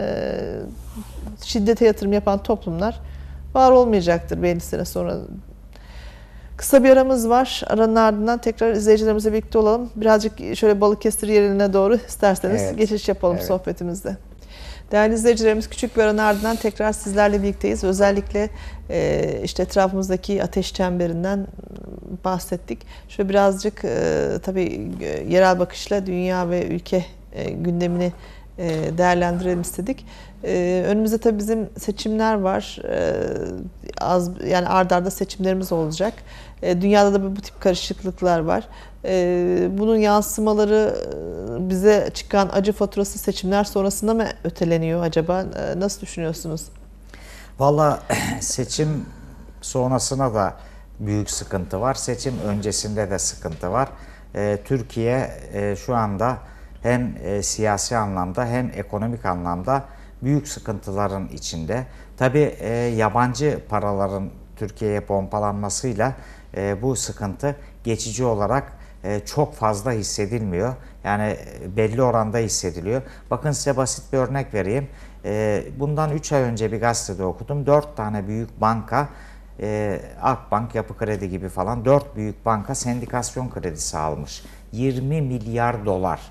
şiddete yatırım yapan toplumlar var olmayacaktır belli süre sonra. Kısa bir aramız var. Aranın ardından tekrar izleyicilerimizle birlikte olalım. Birazcık şöyle Balıkesir yerine doğru isterseniz evet. geçiş yapalım evet. sohbetimizde. Değerli izleyicilerimiz, küçük bir aranın ardından tekrar sizlerle birlikteyiz. Özellikle e, işte etrafımızdaki ateş çemberinden bahsettik. Şöyle birazcık e, tabii yerel bakışla dünya ve ülke e, gündemini e, değerlendirelim istedik. E, önümüzde tabii bizim seçimler var. E, az yani ard arda seçimlerimiz olacak. E, dünyada da bu tip karışıklıklar var. E, bunun yansımaları bize çıkan acı faturası seçimler sonrasında mı öteleniyor acaba? E, nasıl düşünüyorsunuz? Vallahi seçim sonrasına da büyük sıkıntı var. Seçim öncesinde de sıkıntı var. E, Türkiye e, şu anda hem e, siyasi anlamda hem ekonomik anlamda büyük sıkıntıların içinde. Tabii e, yabancı paraların Türkiye'ye pompalanmasıyla e, bu sıkıntı geçici olarak e, çok fazla hissedilmiyor. Yani belli oranda hissediliyor. Bakın size basit bir örnek vereyim. E, bundan üç ay önce bir gazetede okudum. dört tane büyük banka, e, Akbank, Yapı Kredi gibi falan dört büyük banka sendikasyon kredisi almış. yirmi milyar dolar.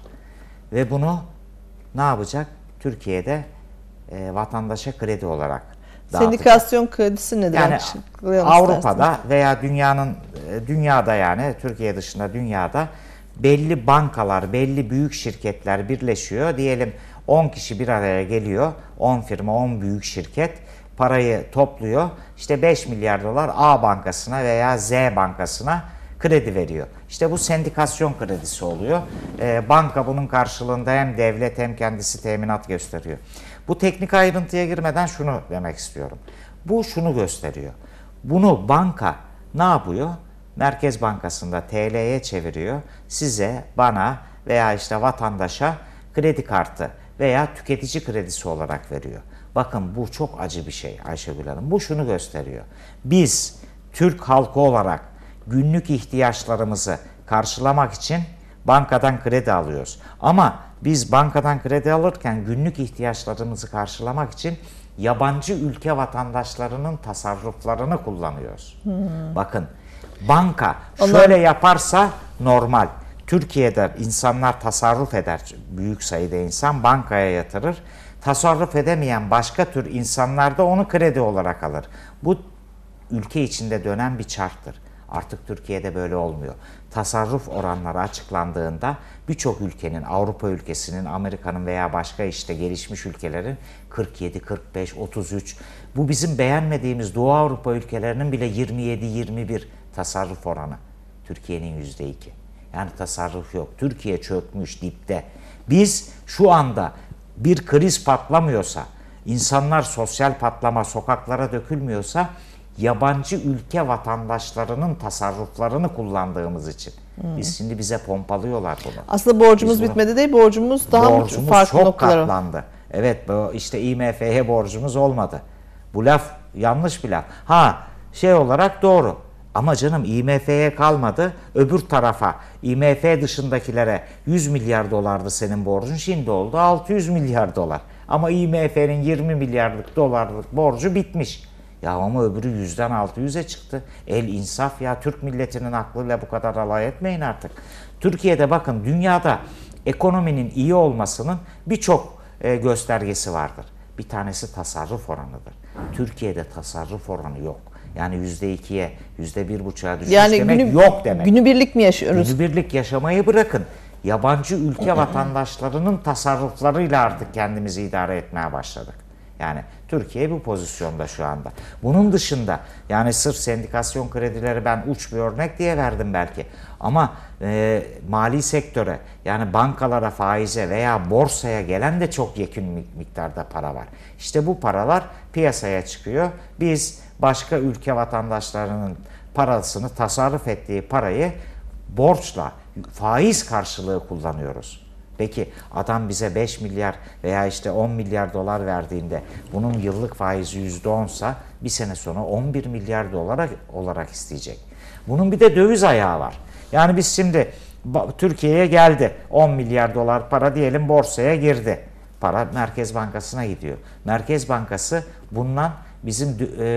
Ve bunu ne yapacak? Türkiye'de e, vatandaşa kredi olarak dağıtacak. Sendikasyon kredisi nedir? Yani Avrupa'da veya dünyanın dünyada yani Türkiye dışında dünyada belli bankalar, belli büyük şirketler birleşiyor. Diyelim on kişi bir araya geliyor. on firma, on büyük şirket parayı topluyor. İşte beş milyar dolar A bankasına veya Z bankasına kredi veriyor. İşte bu sendikasyon kredisi oluyor. Ee, banka bunun karşılığında hem devlet hem kendisi teminat gösteriyor. Bu teknik ayrıntıya girmeden şunu demek istiyorum. Bu şunu gösteriyor. Bunu banka ne yapıyor? Merkez Bankası'nda T L'ye çeviriyor. Size, bana veya işte vatandaşa kredi kartı veya tüketici kredisi olarak veriyor. Bakın bu çok acı bir şey Ayşegül Hanım. Bu şunu gösteriyor. Biz Türk halkı olarak günlük ihtiyaçlarımızı karşılamak için bankadan kredi alıyoruz. Ama biz bankadan kredi alırken günlük ihtiyaçlarımızı karşılamak için yabancı ülke vatandaşlarının tasarruflarını kullanıyoruz. Hmm. Bakın banka Onlar... şöyle yaparsa normal. Türkiye'de insanlar tasarruf eder. Büyük sayıda insan bankaya yatırır. Tasarruf edemeyen başka tür insanlar da onu kredi olarak alır. Bu ülke içinde dönen bir çarktır. Artık Türkiye'de böyle olmuyor. Tasarruf oranları açıklandığında birçok ülkenin, Avrupa ülkesinin, Amerika'nın veya başka işte gelişmiş ülkelerin kırk yedi, kırk beş, otuz üç, bu bizim beğenmediğimiz Doğu Avrupa ülkelerinin bile yirmi yedi, yirmi bir tasarruf oranı. Türkiye'nin yüzde iki. Yani tasarruf yok. Türkiye çökmüş dipte. Biz şu anda bir kriz patlamıyorsa, insanlar sosyal patlama, sokaklara dökülmüyorsa yabancı ülke vatandaşlarının tasarruflarını kullandığımız için. Hmm. Biz şimdi bize pompalıyorlar bunu. Aslında borcumuz bunu, bitmedi değil, borcumuz daha borcumuz farklı çok noktalara. katlandı. Evet, bu işte I M F'ye borcumuz olmadı. Bu laf yanlış bir laf. Ha şey olarak doğru. Ama canım I M F'ye kalmadı. Öbür tarafa I M F dışındakilere yüz milyar dolardı senin borcun. Şimdi oldu altı yüz milyar dolar. Ama I M F'nin yirmi milyarlık dolarlık borcu bitmiş. Ya ama öbürü yüzden altı yüze çıktı. El insaf ya, Türk milletinin aklıyla bu kadar alay etmeyin artık. Türkiye'de bakın dünyada ekonominin iyi olmasının birçok e, göstergesi vardır. Bir tanesi tasarruf oranıdır. Türkiye'de tasarruf oranı yok. Yani yüzde ikiye, yüzde bir buçuğa düşmüş yani demek günü, yok demek. Günübirlik mi yaşıyoruz? Günübirlik yaşamayı bırakın. Yabancı ülke vatandaşlarının tasarruflarıyla artık kendimizi idare etmeye başladık. Yani Türkiye bu pozisyonda şu anda. Bunun dışında yani sırf sendikasyon kredileri ben uç bir örnek diye verdim belki. Ama e, mali sektöre yani bankalara, faize veya borsaya gelen de çok yakın miktarda para var. İşte bu paralar piyasaya çıkıyor. Biz başka ülke vatandaşlarının parasını, tasarruf ettiği parayı borçla, faiz karşılığı kullanıyoruz. Peki adam bize beş milyar veya işte on milyar dolar verdiğinde bunun yıllık faizi yüzde onsa bir sene sonra on bir milyar dolar olarak isteyecek. Bunun bir de döviz ayağı var. Yani biz şimdi Türkiye'ye geldi on milyar dolar para diyelim borsaya girdi. Para Merkez Bankası'na gidiyor. Merkez Bankası bundan bizim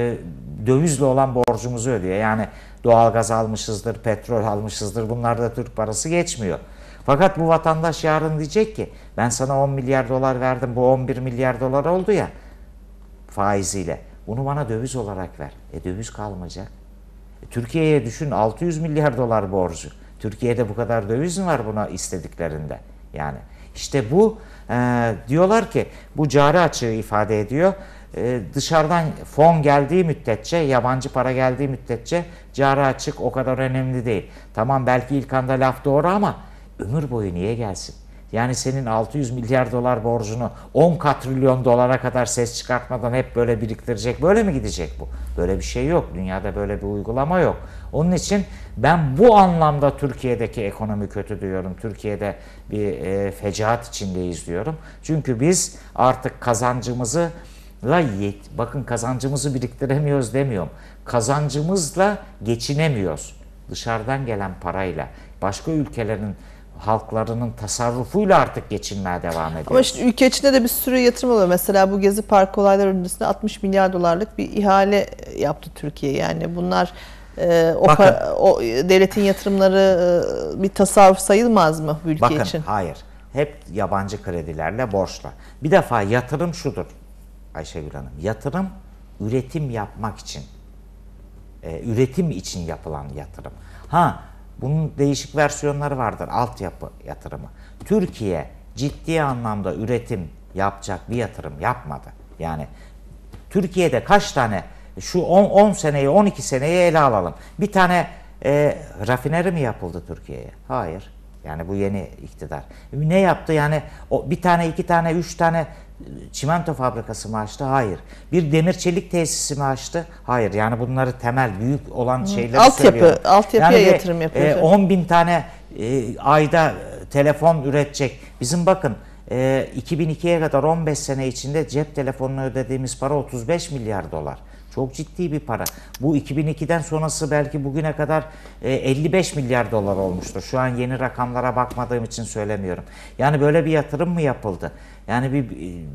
dövizle olan borcumuzu ödüyor. Yani doğalgaz almışızdır, petrol almışızdır. Bunlarda Türk parası geçmiyor. Fakat bu vatandaş yarın diyecek ki ben sana on milyar dolar verdim, bu on bir milyar dolar oldu ya faiziyle. Bunu bana döviz olarak ver. E döviz kalmayacak. Türkiye'ye düşün, altı yüz milyar dolar borcu. Türkiye'de bu kadar döviz mi var buna istediklerinde? Yani işte bu e, diyorlar ki bu cari açığı ifade ediyor. E, dışarıdan fon geldiği müddetçe, yabancı para geldiği müddetçe cari açık o kadar önemli değil. Tamam, belki ilk anda laf doğru ama ömür boyu niye gelsin? Yani senin altı yüz milyar dolar borcunu on katrilyon dolara kadar ses çıkartmadan hep böyle biriktirecek, böyle mi gidecek bu? Böyle bir şey yok. Dünyada böyle bir uygulama yok. Onun için ben bu anlamda Türkiye'deki ekonomi kötü diyorum. Türkiye'de bir e, fecaat içindeyiz diyorum. Çünkü biz artık kazancımızı yet, bakın kazancımızı biriktiremiyoruz demiyorum. Kazancımızla geçinemiyoruz. Dışarıdan gelen parayla, başka ülkelerin halklarının tasarrufuyla artık geçinmeye devam ediyoruz. Ama işte ülke içinde de bir sürü yatırım oluyor. Mesela bu Gezi Parkı olayları öncesinde altmış milyar dolarlık bir ihale yaptı Türkiye. Yani bunlar e, o, para, o devletin yatırımları e, bir tasarruf sayılmaz mı bu ülke bakın, için? Bakın hayır. Hep yabancı kredilerle, borçla. Bir defa yatırım şudur Ayşegül Hanım. Yatırım üretim yapmak için. E, üretim için yapılan yatırım. Ha, bunun değişik versiyonları vardır. Altyapı yatırımı. Türkiye ciddi anlamda üretim yapacak bir yatırım yapmadı. Yani Türkiye'de kaç tane, şu on seneyi, on iki seneyi ele alalım. Bir tane e, rafineri mi yapıldı Türkiye'ye? Hayır. Yani bu yeni iktidar. Ne yaptı? Yani o bir tane, iki tane, üç tane çimento fabrikası mı açtı? Hayır. Bir demir çelik tesisi mi açtı? Hayır. Yani bunları temel, büyük olan şeyleri altyapı, söylüyorum. Altyapıya yani yatırım yapıyor. E, on bin tane e, ayda telefon üretecek. Bizim bakın e, iki bin ikiye kadar on beş sene içinde cep telefonuna ödediğimiz para otuz beş milyar dolar. Çok ciddi bir para. Bu iki bin ikiden sonrası belki bugüne kadar elli beş milyar dolar olmuştur. Şu an yeni rakamlara bakmadığım için söylemiyorum. Yani böyle bir yatırım mı yapıldı? Yani bir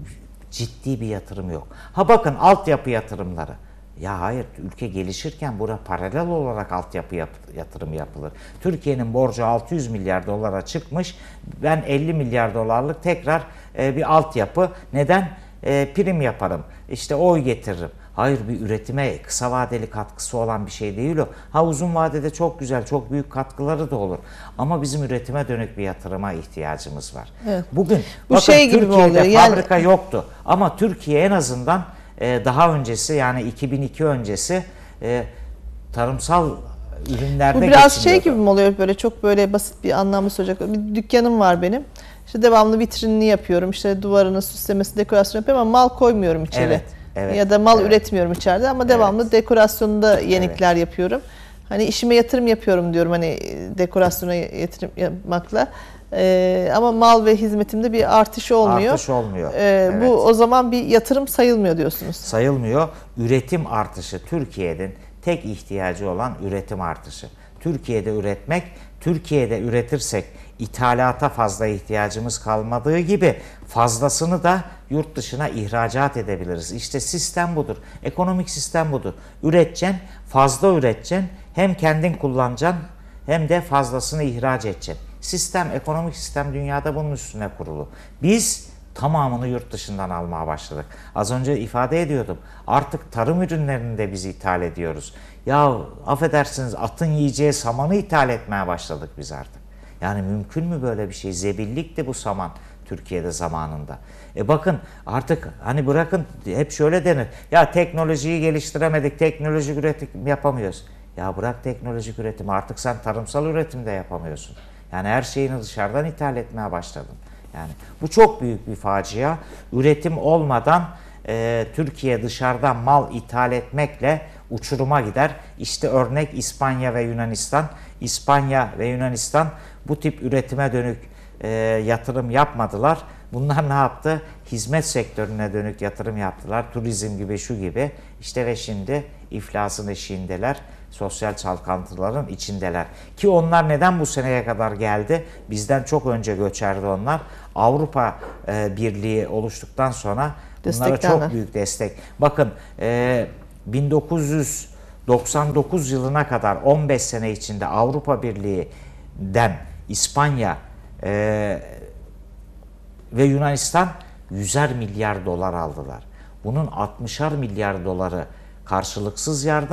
ciddi bir yatırım yok. Ha bakın, altyapı yatırımları. Ya hayır, ülke gelişirken buna paralel olarak altyapı yap, yatırım yapılır. Türkiye'nin borcu altı yüz milyar dolara çıkmış. Ben elli milyar dolarlık tekrar e, bir altyapı. Neden? E, prim yaparım. İşte oy getiririm. Hayır, bir üretime kısa vadeli katkısı olan bir şey değil o. Ha, uzun vadede çok güzel, çok büyük katkıları da olur. Ama bizim üretime dönük bir yatırıma ihtiyacımız var. Evet. Bugün bu bakın, şey gibi Türkiye'de oluyor. fabrika yani... yoktu. Ama Türkiye en azından e, daha öncesi, yani iki bin iki öncesi e, tarımsal ürünlerde Bu biraz geçiniyordu. şey gibi mi oluyor? Böyle çok böyle basit bir anlamlı söyleyecek. Bir dükkanım var benim. İşte devamlı vitrinini yapıyorum. İşte duvarını süslemesi, dekorasyon yapıyorum ama mal koymuyorum içeri. Evet. Evet, ya da mal evet. üretmiyorum içeride ama devamlı evet. dekorasyonda yenikler evet. yapıyorum. Hani işime yatırım yapıyorum diyorum, hani dekorasyona yatırım yapmakla. Ee, ama mal ve hizmetimde bir artış olmuyor. Artış olmuyor. Ee, evet. Bu o zaman bir yatırım sayılmıyor diyorsunuz. Sayılmıyor. Üretim artışı, Türkiye'nin tek ihtiyacı olan üretim artışı. Türkiye'de üretmek, Türkiye'de üretirsek ithalata fazla ihtiyacımız kalmadığı gibi fazlasını da yurt dışına ihracat edebiliriz. İşte sistem budur. Ekonomik sistem budur. Üreteceksin, fazla üreteceksin. Hem kendin kullanacaksın hem de fazlasını ihraç edeceksin. Sistem, ekonomik sistem dünyada bunun üstüne kurulu. Biz tamamını yurt dışından almaya başladık. Az önce ifade ediyordum. Artık tarım ürünlerini de biz ithal ediyoruz. Ya affedersiniz, atın yiyeceği samanı ithal etmeye başladık biz artık. Yani mümkün mü böyle bir şey? Zebillikti bu saman Türkiye'de zamanında. E bakın artık, hani bırakın, hep şöyle denir. Ya teknolojiyi geliştiremedik, teknolojik üretim yapamıyoruz. Ya bırak teknolojik üretimi, artık sen tarımsal üretim de yapamıyorsun. Yani her şeyini dışarıdan ithal etmeye başladın. Yani bu çok büyük bir facia. Üretim olmadan e, Türkiye dışarıdan mal ithal etmekle uçuruma gider. İşte örnek İspanya ve Yunanistan. İspanya ve Yunanistan bu tip üretime dönük e, yatırım yapmadılar. Bunlar ne yaptı? Hizmet sektörüne dönük yatırım yaptılar. Turizm gibi, şu gibi. İşte ve şimdi iflasın eşiğindeler. Sosyal çalkantıların içindeler. Ki onlar neden bu seneye kadar geldi? Bizden çok önce göçerdi onlar. Avrupa e, Birliği oluştuktan sonra bunlara çok büyük destek. Bakın e, bin dokuz yüz doksan dokuz yılına kadar on beş sene içinde Avrupa Birliği'den İspanya e, ve Yunanistan yüzer milyar dolar aldılar. Bunun altmışar milyar doları karşılıksız yardım,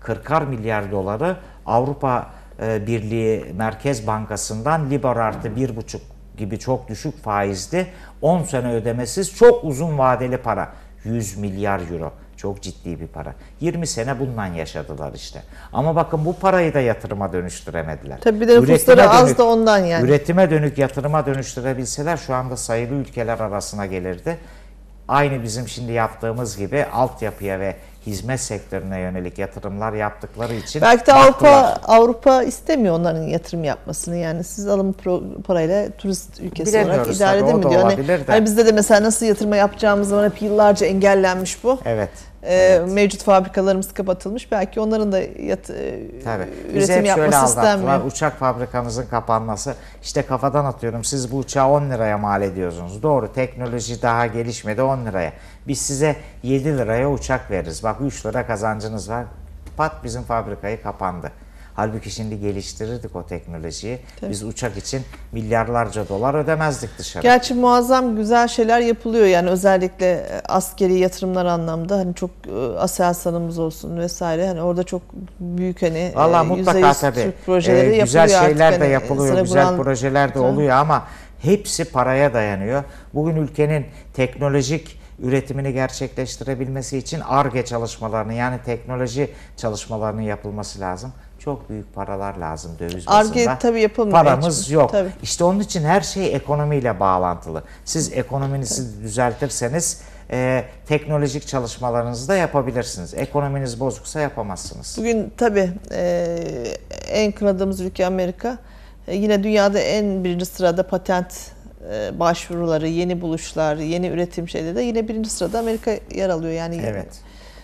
kırkar milyar doları Avrupa Birliği Merkez Bankası'ndan Libor artı bir buçuk gibi çok düşük faizli on sene ödemesiz çok uzun vadeli para. yüz milyar euro. Çok ciddi bir para. yirmi sene bundan yaşadılar işte. Ama bakın bu parayı da yatırıma dönüştüremediler. Tabii bir de nüfusları az da ondan yani. Üretime dönük yatırıma dönüştürebilseler şu anda sayılı ülkeler arasına gelirdi. Aynı bizim şimdi yaptığımız gibi altyapıya ve hizmet sektörüne yönelik yatırımlar yaptıkları için belki de Avrupa Avrupa istemiyor onların yatırım yapmasını. Yani siz alın parayla turist ülkesi olarak idare edin mi diyor. Hani, hani bizde de mesela nasıl yatırma yapacağımız var, hep yıllarca engellenmiş bu. Evet. Ee, evet. Mevcut fabrikalarımız kapatılmış. Belki onların da yat, üretim yapması istenmiyor. Uçak fabrikamızın kapanması. İşte kafadan atıyorum. Siz bu uçağı on liraya mal ediyorsunuz. Doğru, teknoloji daha gelişmedi, on liraya. Biz size yedi liraya uçak veririz. Bak üç lira kazancınız var. Pat bizim fabrikayı kapandı. Halbuki şimdi geliştirirdik o teknolojiyi. Tabii. Biz uçak için milyarlarca dolar ödemezdik dışarı. Gerçi muazzam güzel şeyler yapılıyor yani özellikle askeri yatırımlar anlamda hani çok Aselsan'ımız olsun vesaire hani orada çok büyük hani Vallahi mutlaka tabii projeleri ee, güzel şeyler artık, de yapılıyor, hani, güzel buran... projeler de oluyor ama hepsi paraya dayanıyor. Bugün ülkenin teknolojik üretimini gerçekleştirebilmesi için Ar-Ge çalışmalarını yani teknoloji çalışmalarının yapılması lazım. Çok büyük paralar lazım döviz bazında. Ar-Ge tabii yapılmıyor. Paramız hiç. yok. Tabii. İşte onun için her şey ekonomiyle bağlantılı. Siz ekonominizi tabii. düzeltirseniz e, teknolojik çalışmalarınızı da yapabilirsiniz. Ekonominiz bozuksa yapamazsınız. Bugün tabii e, en kınadığımız ülke Amerika. E, yine dünyada en birinci sırada patent e, başvuruları, yeni buluşlar, yeni üretim şeyleri de yine birinci sırada Amerika yer alıyor. Yani evet.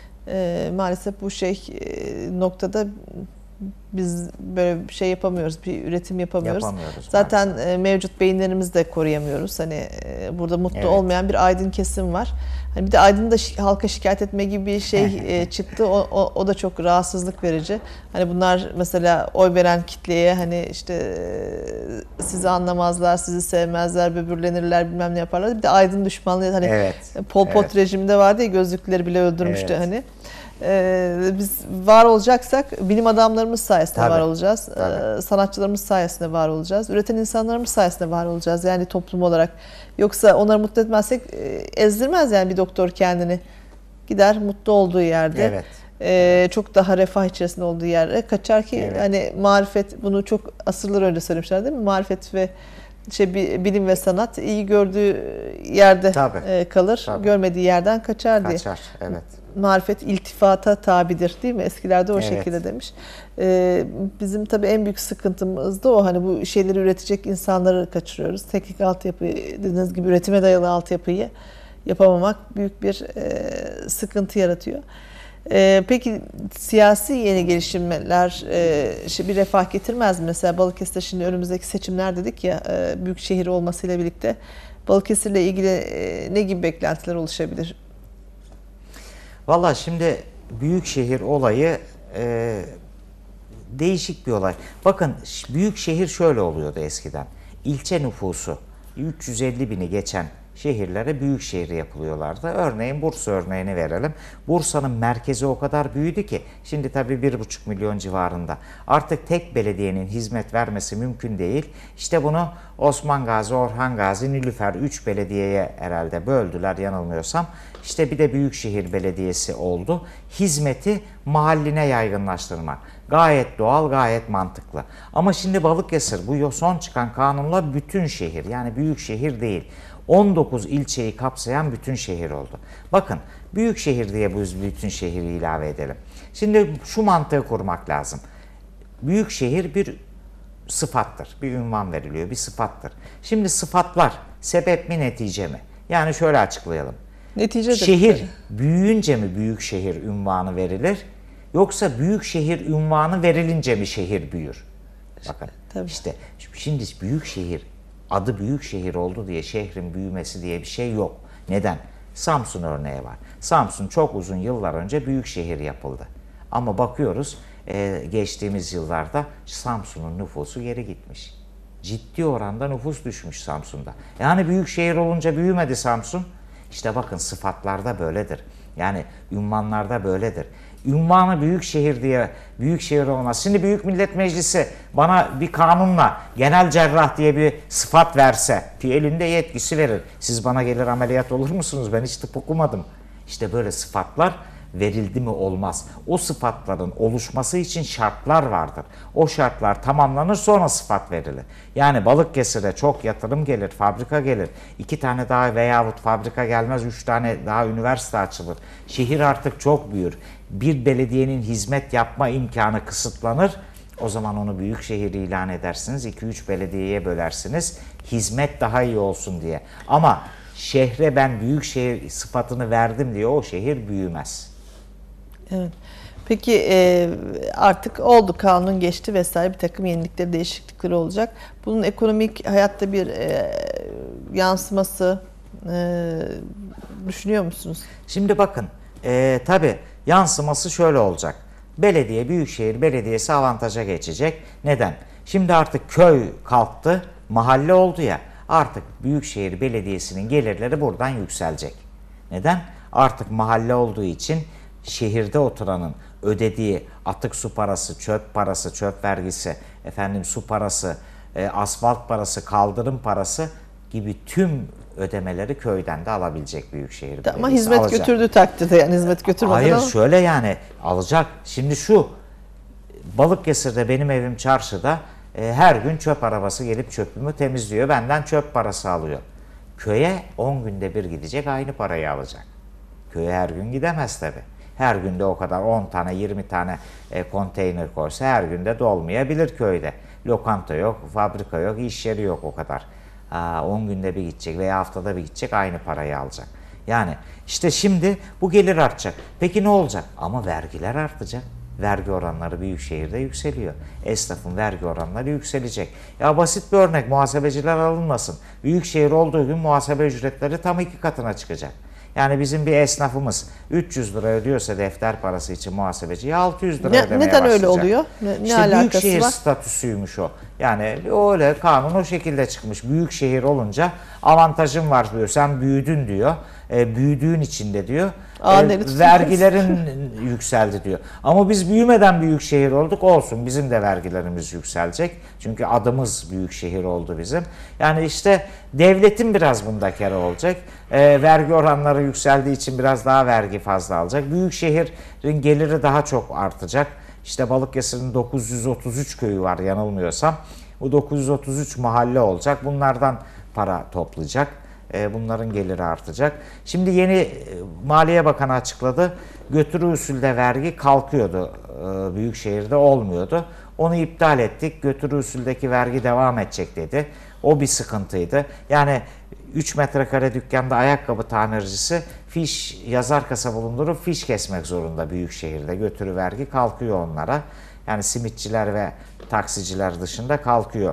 e, maalesef bu şey e, noktada biz böyle bir şey yapamıyoruz, bir üretim yapamıyoruz. yapamıyoruz Zaten maalesef. mevcut beyinlerimizi de koruyamıyoruz. Hani burada mutlu evet. olmayan bir aydın kesim var. Hani bir de aydın da halka şikayet etme gibi bir şey çıktı. O, o, o da çok rahatsızlık verici. Hani bunlar mesela oy veren kitleye hani işte sizi anlamazlar, sizi sevmezler, böbürlenirler, bilmem ne yaparlar. Bir de aydın düşmanlığı hani evet. Pol Pot evet. rejiminde vardı ya gözlükleri bile öldürmüştü evet. hani. Ee, biz var olacaksak bilim adamlarımız sayesinde tabii, var olacağız. Ee, sanatçılarımız sayesinde var olacağız. Üreten insanlarımız sayesinde var olacağız. Yani toplum olarak. Yoksa onları mutlu etmezsek e, ezdirmez yani bir doktor kendini. Gider mutlu olduğu yerde. Evet. E, çok daha refah içerisinde olduğu yere kaçar ki evet. hani marifet bunu çok asırlar önce söylemişler değil mi? Marifet ve şey bilim ve sanat iyi gördüğü yerde tabii, kalır. Tabii. Görmediği yerden kaçar diye. Kaçar, evet. Marifet iltifata tabidir değil mi? Eskilerde o evet. şekilde demiş. Ee, bizim tabii en büyük sıkıntımız da o. Hani bu şeyleri üretecek insanları kaçırıyoruz. Teknik altyapı dediğiniz gibi üretime dayalı altyapıyı yapamamak büyük bir e, sıkıntı yaratıyor. E, peki siyasi yeni gelişmeler e, işte bir refah getirmez mi? Mesela Balıkesir'de şimdi önümüzdeki seçimler dedik ya e, büyük şehir olmasıyla birlikte Balıkesir'le ilgili e, ne gibi beklentiler oluşabilir? Valla şimdi büyük şehir olayı e, değişik bir olay. Bakın büyük şehir şöyle oluyordu eskiden. İlçe nüfusu üç yüz elli bini geçen şehirlere büyük şehir yapılıyorlardı. Örneğin Bursa örneğini verelim. Bursa'nın merkezi o kadar büyüdü ki şimdi tabii bir buçuk milyon civarında. Artık tek belediyenin hizmet vermesi mümkün değil. İşte bunu Osman Gazi, Orhan Gazi, Nilüfer üç belediyeye herhalde böldüler yanılmıyorsam. İşte bir de Büyükşehir Belediyesi oldu. Hizmeti mahalline yaygınlaştırmak. Gayet doğal, gayet mantıklı. Ama şimdi Balıkesir bu son çıkan kanunla bütün şehir yani büyük şehir değil. on dokuz ilçeyi kapsayan bütün şehir oldu. Bakın büyük şehir diye bu bütün şehri ilave edelim. Şimdi şu mantığı kurmak lazım. Büyük şehir bir sıfattır. Bir ünvan veriliyor, bir sıfattır. Şimdi sıfatlar sebep mi netice mi? Yani şöyle açıklayalım. Neticedir. Şehir büyüyünce mi büyük şehir ünvanı verilir? Yoksa büyük şehir ünvanı verilince mi şehir büyür? Bakın tabii. işte şimdi büyük şehir adı büyük şehir oldu diye şehrin büyümesi diye bir şey yok. Neden? Samsun örneği var. Samsun çok uzun yıllar önce büyük şehir yapıldı. Ama bakıyoruz e, geçtiğimiz yıllarda Samsun'un nüfusu geri gitmiş. Ciddi oranda nüfus düşmüş Samsun'da. Yani büyük şehir olunca büyümedi Samsun. İşte bakın sıfatlarda böyledir. Yani ünvanlarda böyledir. Ünvanı büyük şehir diye büyük şehir olmaz. Şimdi Büyük Millet Meclisi bana bir kanunla genel cerrah diye bir sıfat verse, ki elinde yetkisi verir. Siz bana gelir ameliyat olur musunuz? Ben hiç tıp okumadım. İşte böyle sıfatlar verildi mi olmaz. O sıfatların oluşması için şartlar vardır. O şartlar tamamlanır, sonra sıfat verilir. Yani Balıkesir'e çok yatırım gelir, fabrika gelir. iki tane daha veyahut fabrika gelmez, üç tane daha üniversite açılır. Şehir artık çok büyür. Bir belediyenin hizmet yapma imkanı kısıtlanır. O zaman onu büyük şehir ilan edersiniz. iki üç belediyeye bölersiniz. Hizmet daha iyi olsun diye. Ama şehre ben büyük şehir sıfatını verdim diye o şehir büyümez. Evet. Peki e, artık oldu, kanun geçti vesaire, bir takım yenilikleri, değişiklikleri olacak. Bunun ekonomik hayatta bir e, yansıması e, düşünüyor musunuz? Şimdi bakın e, tabii yansıması şöyle olacak. Belediye, Büyükşehir Belediyesi avantaja geçecek. Neden? Şimdi artık köy kalktı, mahalle oldu ya, artık Büyükşehir Belediyesi'nin gelirleri buradan yükselecek. Neden? Artık mahalle olduğu için şehirde oturanın ödediği atık su parası, çöp parası, çöp vergisi, efendim su parası, e, asfalt parası, kaldırım parası gibi tüm ödemeleri köyden de alabilecek Büyükşehir Belediyesi. Ama hizmet alacak. Götürdüğü takdirde, yani hizmet götürmeden. Hayır ama. şöyle yani alacak. Şimdi şu Balıkesir'de benim evim çarşıda e, her gün çöp arabası gelip çöpümü temizliyor. Benden çöp parası alıyor. Köye on günde bir gidecek, aynı parayı alacak. Köye her gün gidemez tabii. Her günde o kadar on tane yirmi tane e, konteyner koysa her günde dolmayabilir köyde. Lokanta yok, fabrika yok, iş yeri yok o kadar. on günde bir gidecek veya haftada bir gidecek, aynı parayı alacak. Yani işte şimdi bu gelir artacak. Peki ne olacak? Ama vergiler artacak. Vergi oranları büyük şehirde yükseliyor. Esnafın vergi oranları yükselecek. Ya basit bir örnek, muhasebeciler alınmasın. Büyük şehir olduğu gün muhasebe ücretleri tam iki katına çıkacak. Yani bizim bir esnafımız üç yüz lira ödüyorsa defter parası için muhasebeciye altı yüz lira ne, ödemeye neden başlayacak. öyle oluyor? Ne, ne işte alakası büyükşehir var? statüsüymüş o. Yani öyle kanun o şekilde çıkmış. Büyük şehir olunca avantajın var diyor. Sen büyüdün diyor. E, büyüdüğün içinde diyor. Aa, E, vergilerin yükseldi diyor. Ama biz büyümeden büyük şehir olduk, olsun. Bizim de vergilerimiz yükselecek. Çünkü adımız büyük şehir oldu bizim. Yani işte devletin biraz bunda kârı olacak. E, vergi oranları yükseldiği için biraz daha vergi fazla alacak. Büyük şehrin geliri daha çok artacak. İşte Balıkesir'in dokuz yüz otuz üç köyü var yanılmıyorsam. Bu dokuz yüz otuz üç mahalle olacak. Bunlardan para toplayacak. Bunların geliri artacak. Şimdi yeni Maliye Bakanı açıkladı. Götürü usulde vergi kalkıyordu. Büyükşehir'de olmuyordu. Onu iptal ettik. Götürü usuldeki vergi devam edecek dedi. O bir sıkıntıydı. Yani üç metrekare dükkanda ayakkabı tamircisi fiş, yazar kasa bulundurup fiş kesmek zorunda Büyükşehir'de. Götürü vergi kalkıyor onlara. Yani simitçiler ve taksiciler dışında kalkıyor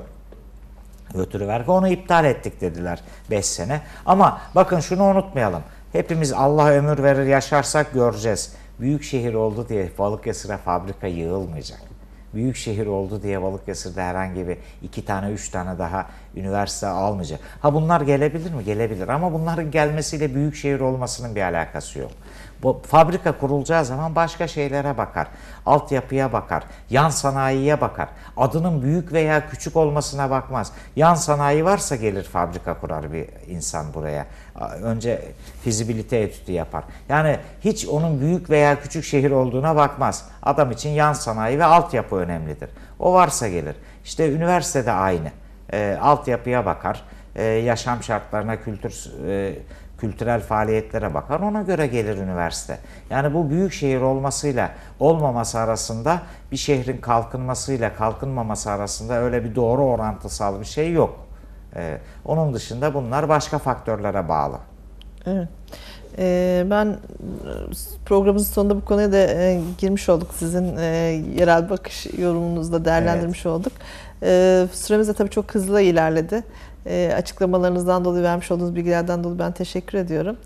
götürü vergi. Onu iptal ettik dediler beş sene. Ama bakın şunu unutmayalım. Hepimiz Allah ömür verir yaşarsak göreceğiz. Büyük şehir oldu diye Balıkesir'e fabrika yığılmayacak. Büyük şehir oldu diye Balıkesir'de herhangi bir iki tane üç tane daha üniversite almayacak. Ha bunlar gelebilir mi? Gelebilir ama bunların gelmesiyle büyük şehir olmasının bir alakası yok. Bu fabrika kurulacağı zaman başka şeylere bakar. Altyapıya bakar. Yan sanayiye bakar. Adının büyük veya küçük olmasına bakmaz. Yan sanayi varsa gelir fabrika kurar bir insan buraya. Önce fizibilite etüdü yapar. Yani hiç onun büyük veya küçük şehir olduğuna bakmaz. Adam için yan sanayi ve altyapı önemlidir. O varsa gelir. İşte üniversitede aynı. E, altyapıya bakar. E, yaşam şartlarına, kültür e, kültürel faaliyetlere bakar. Ona göre gelir üniversite. Yani bu büyük şehir olmasıyla olmaması arasında, bir şehrin kalkınmasıyla kalkınmaması arasında öyle bir doğru orantısal bir şey yok. Ee, onun dışında bunlar başka faktörlere bağlı. Evet. Ee, ben programımızın sonunda bu konuya da e, girmiş olduk. Sizin e, yerel bakış yorumunuzla değerlendirmiş evet. olduk. E, süremiz de tabii çok hızlı ilerledi. E, açıklamalarınızdan dolayı, vermiş olduğunuz bilgilerden dolayı ben teşekkür ediyorum.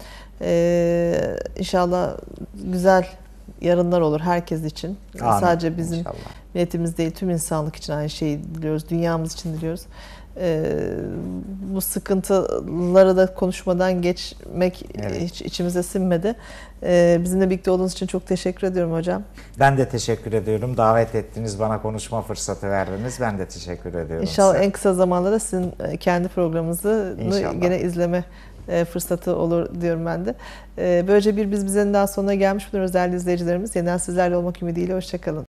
E, inşallah güzel yarınlar olur herkes için. Amin. Sadece bizim İnşallah. milletimiz değil, tüm insanlık için aynı şeyi diliyoruz. Dünyamız için diliyoruz. e, bu sıkıntıları da konuşmadan geçmek Evet. hiç içimize sinmedi. E, bizimle birlikte olduğunuz için çok teşekkür ediyorum hocam. Ben de teşekkür ediyorum. Davet ettiniz, bana konuşma fırsatı verdiniz. Ben de teşekkür ediyorum İnşallah size. en kısa zamanda da sizin kendi programınızı İnşallah. gene izleme fırsatı olur diyorum ben de. Böylece bir Biz Bize'nin daha sonuna gelmiş bulunuyoruz değerli izleyicilerimiz. Yeniden sizlerle olmak ümidiyle. Hoşçakalın.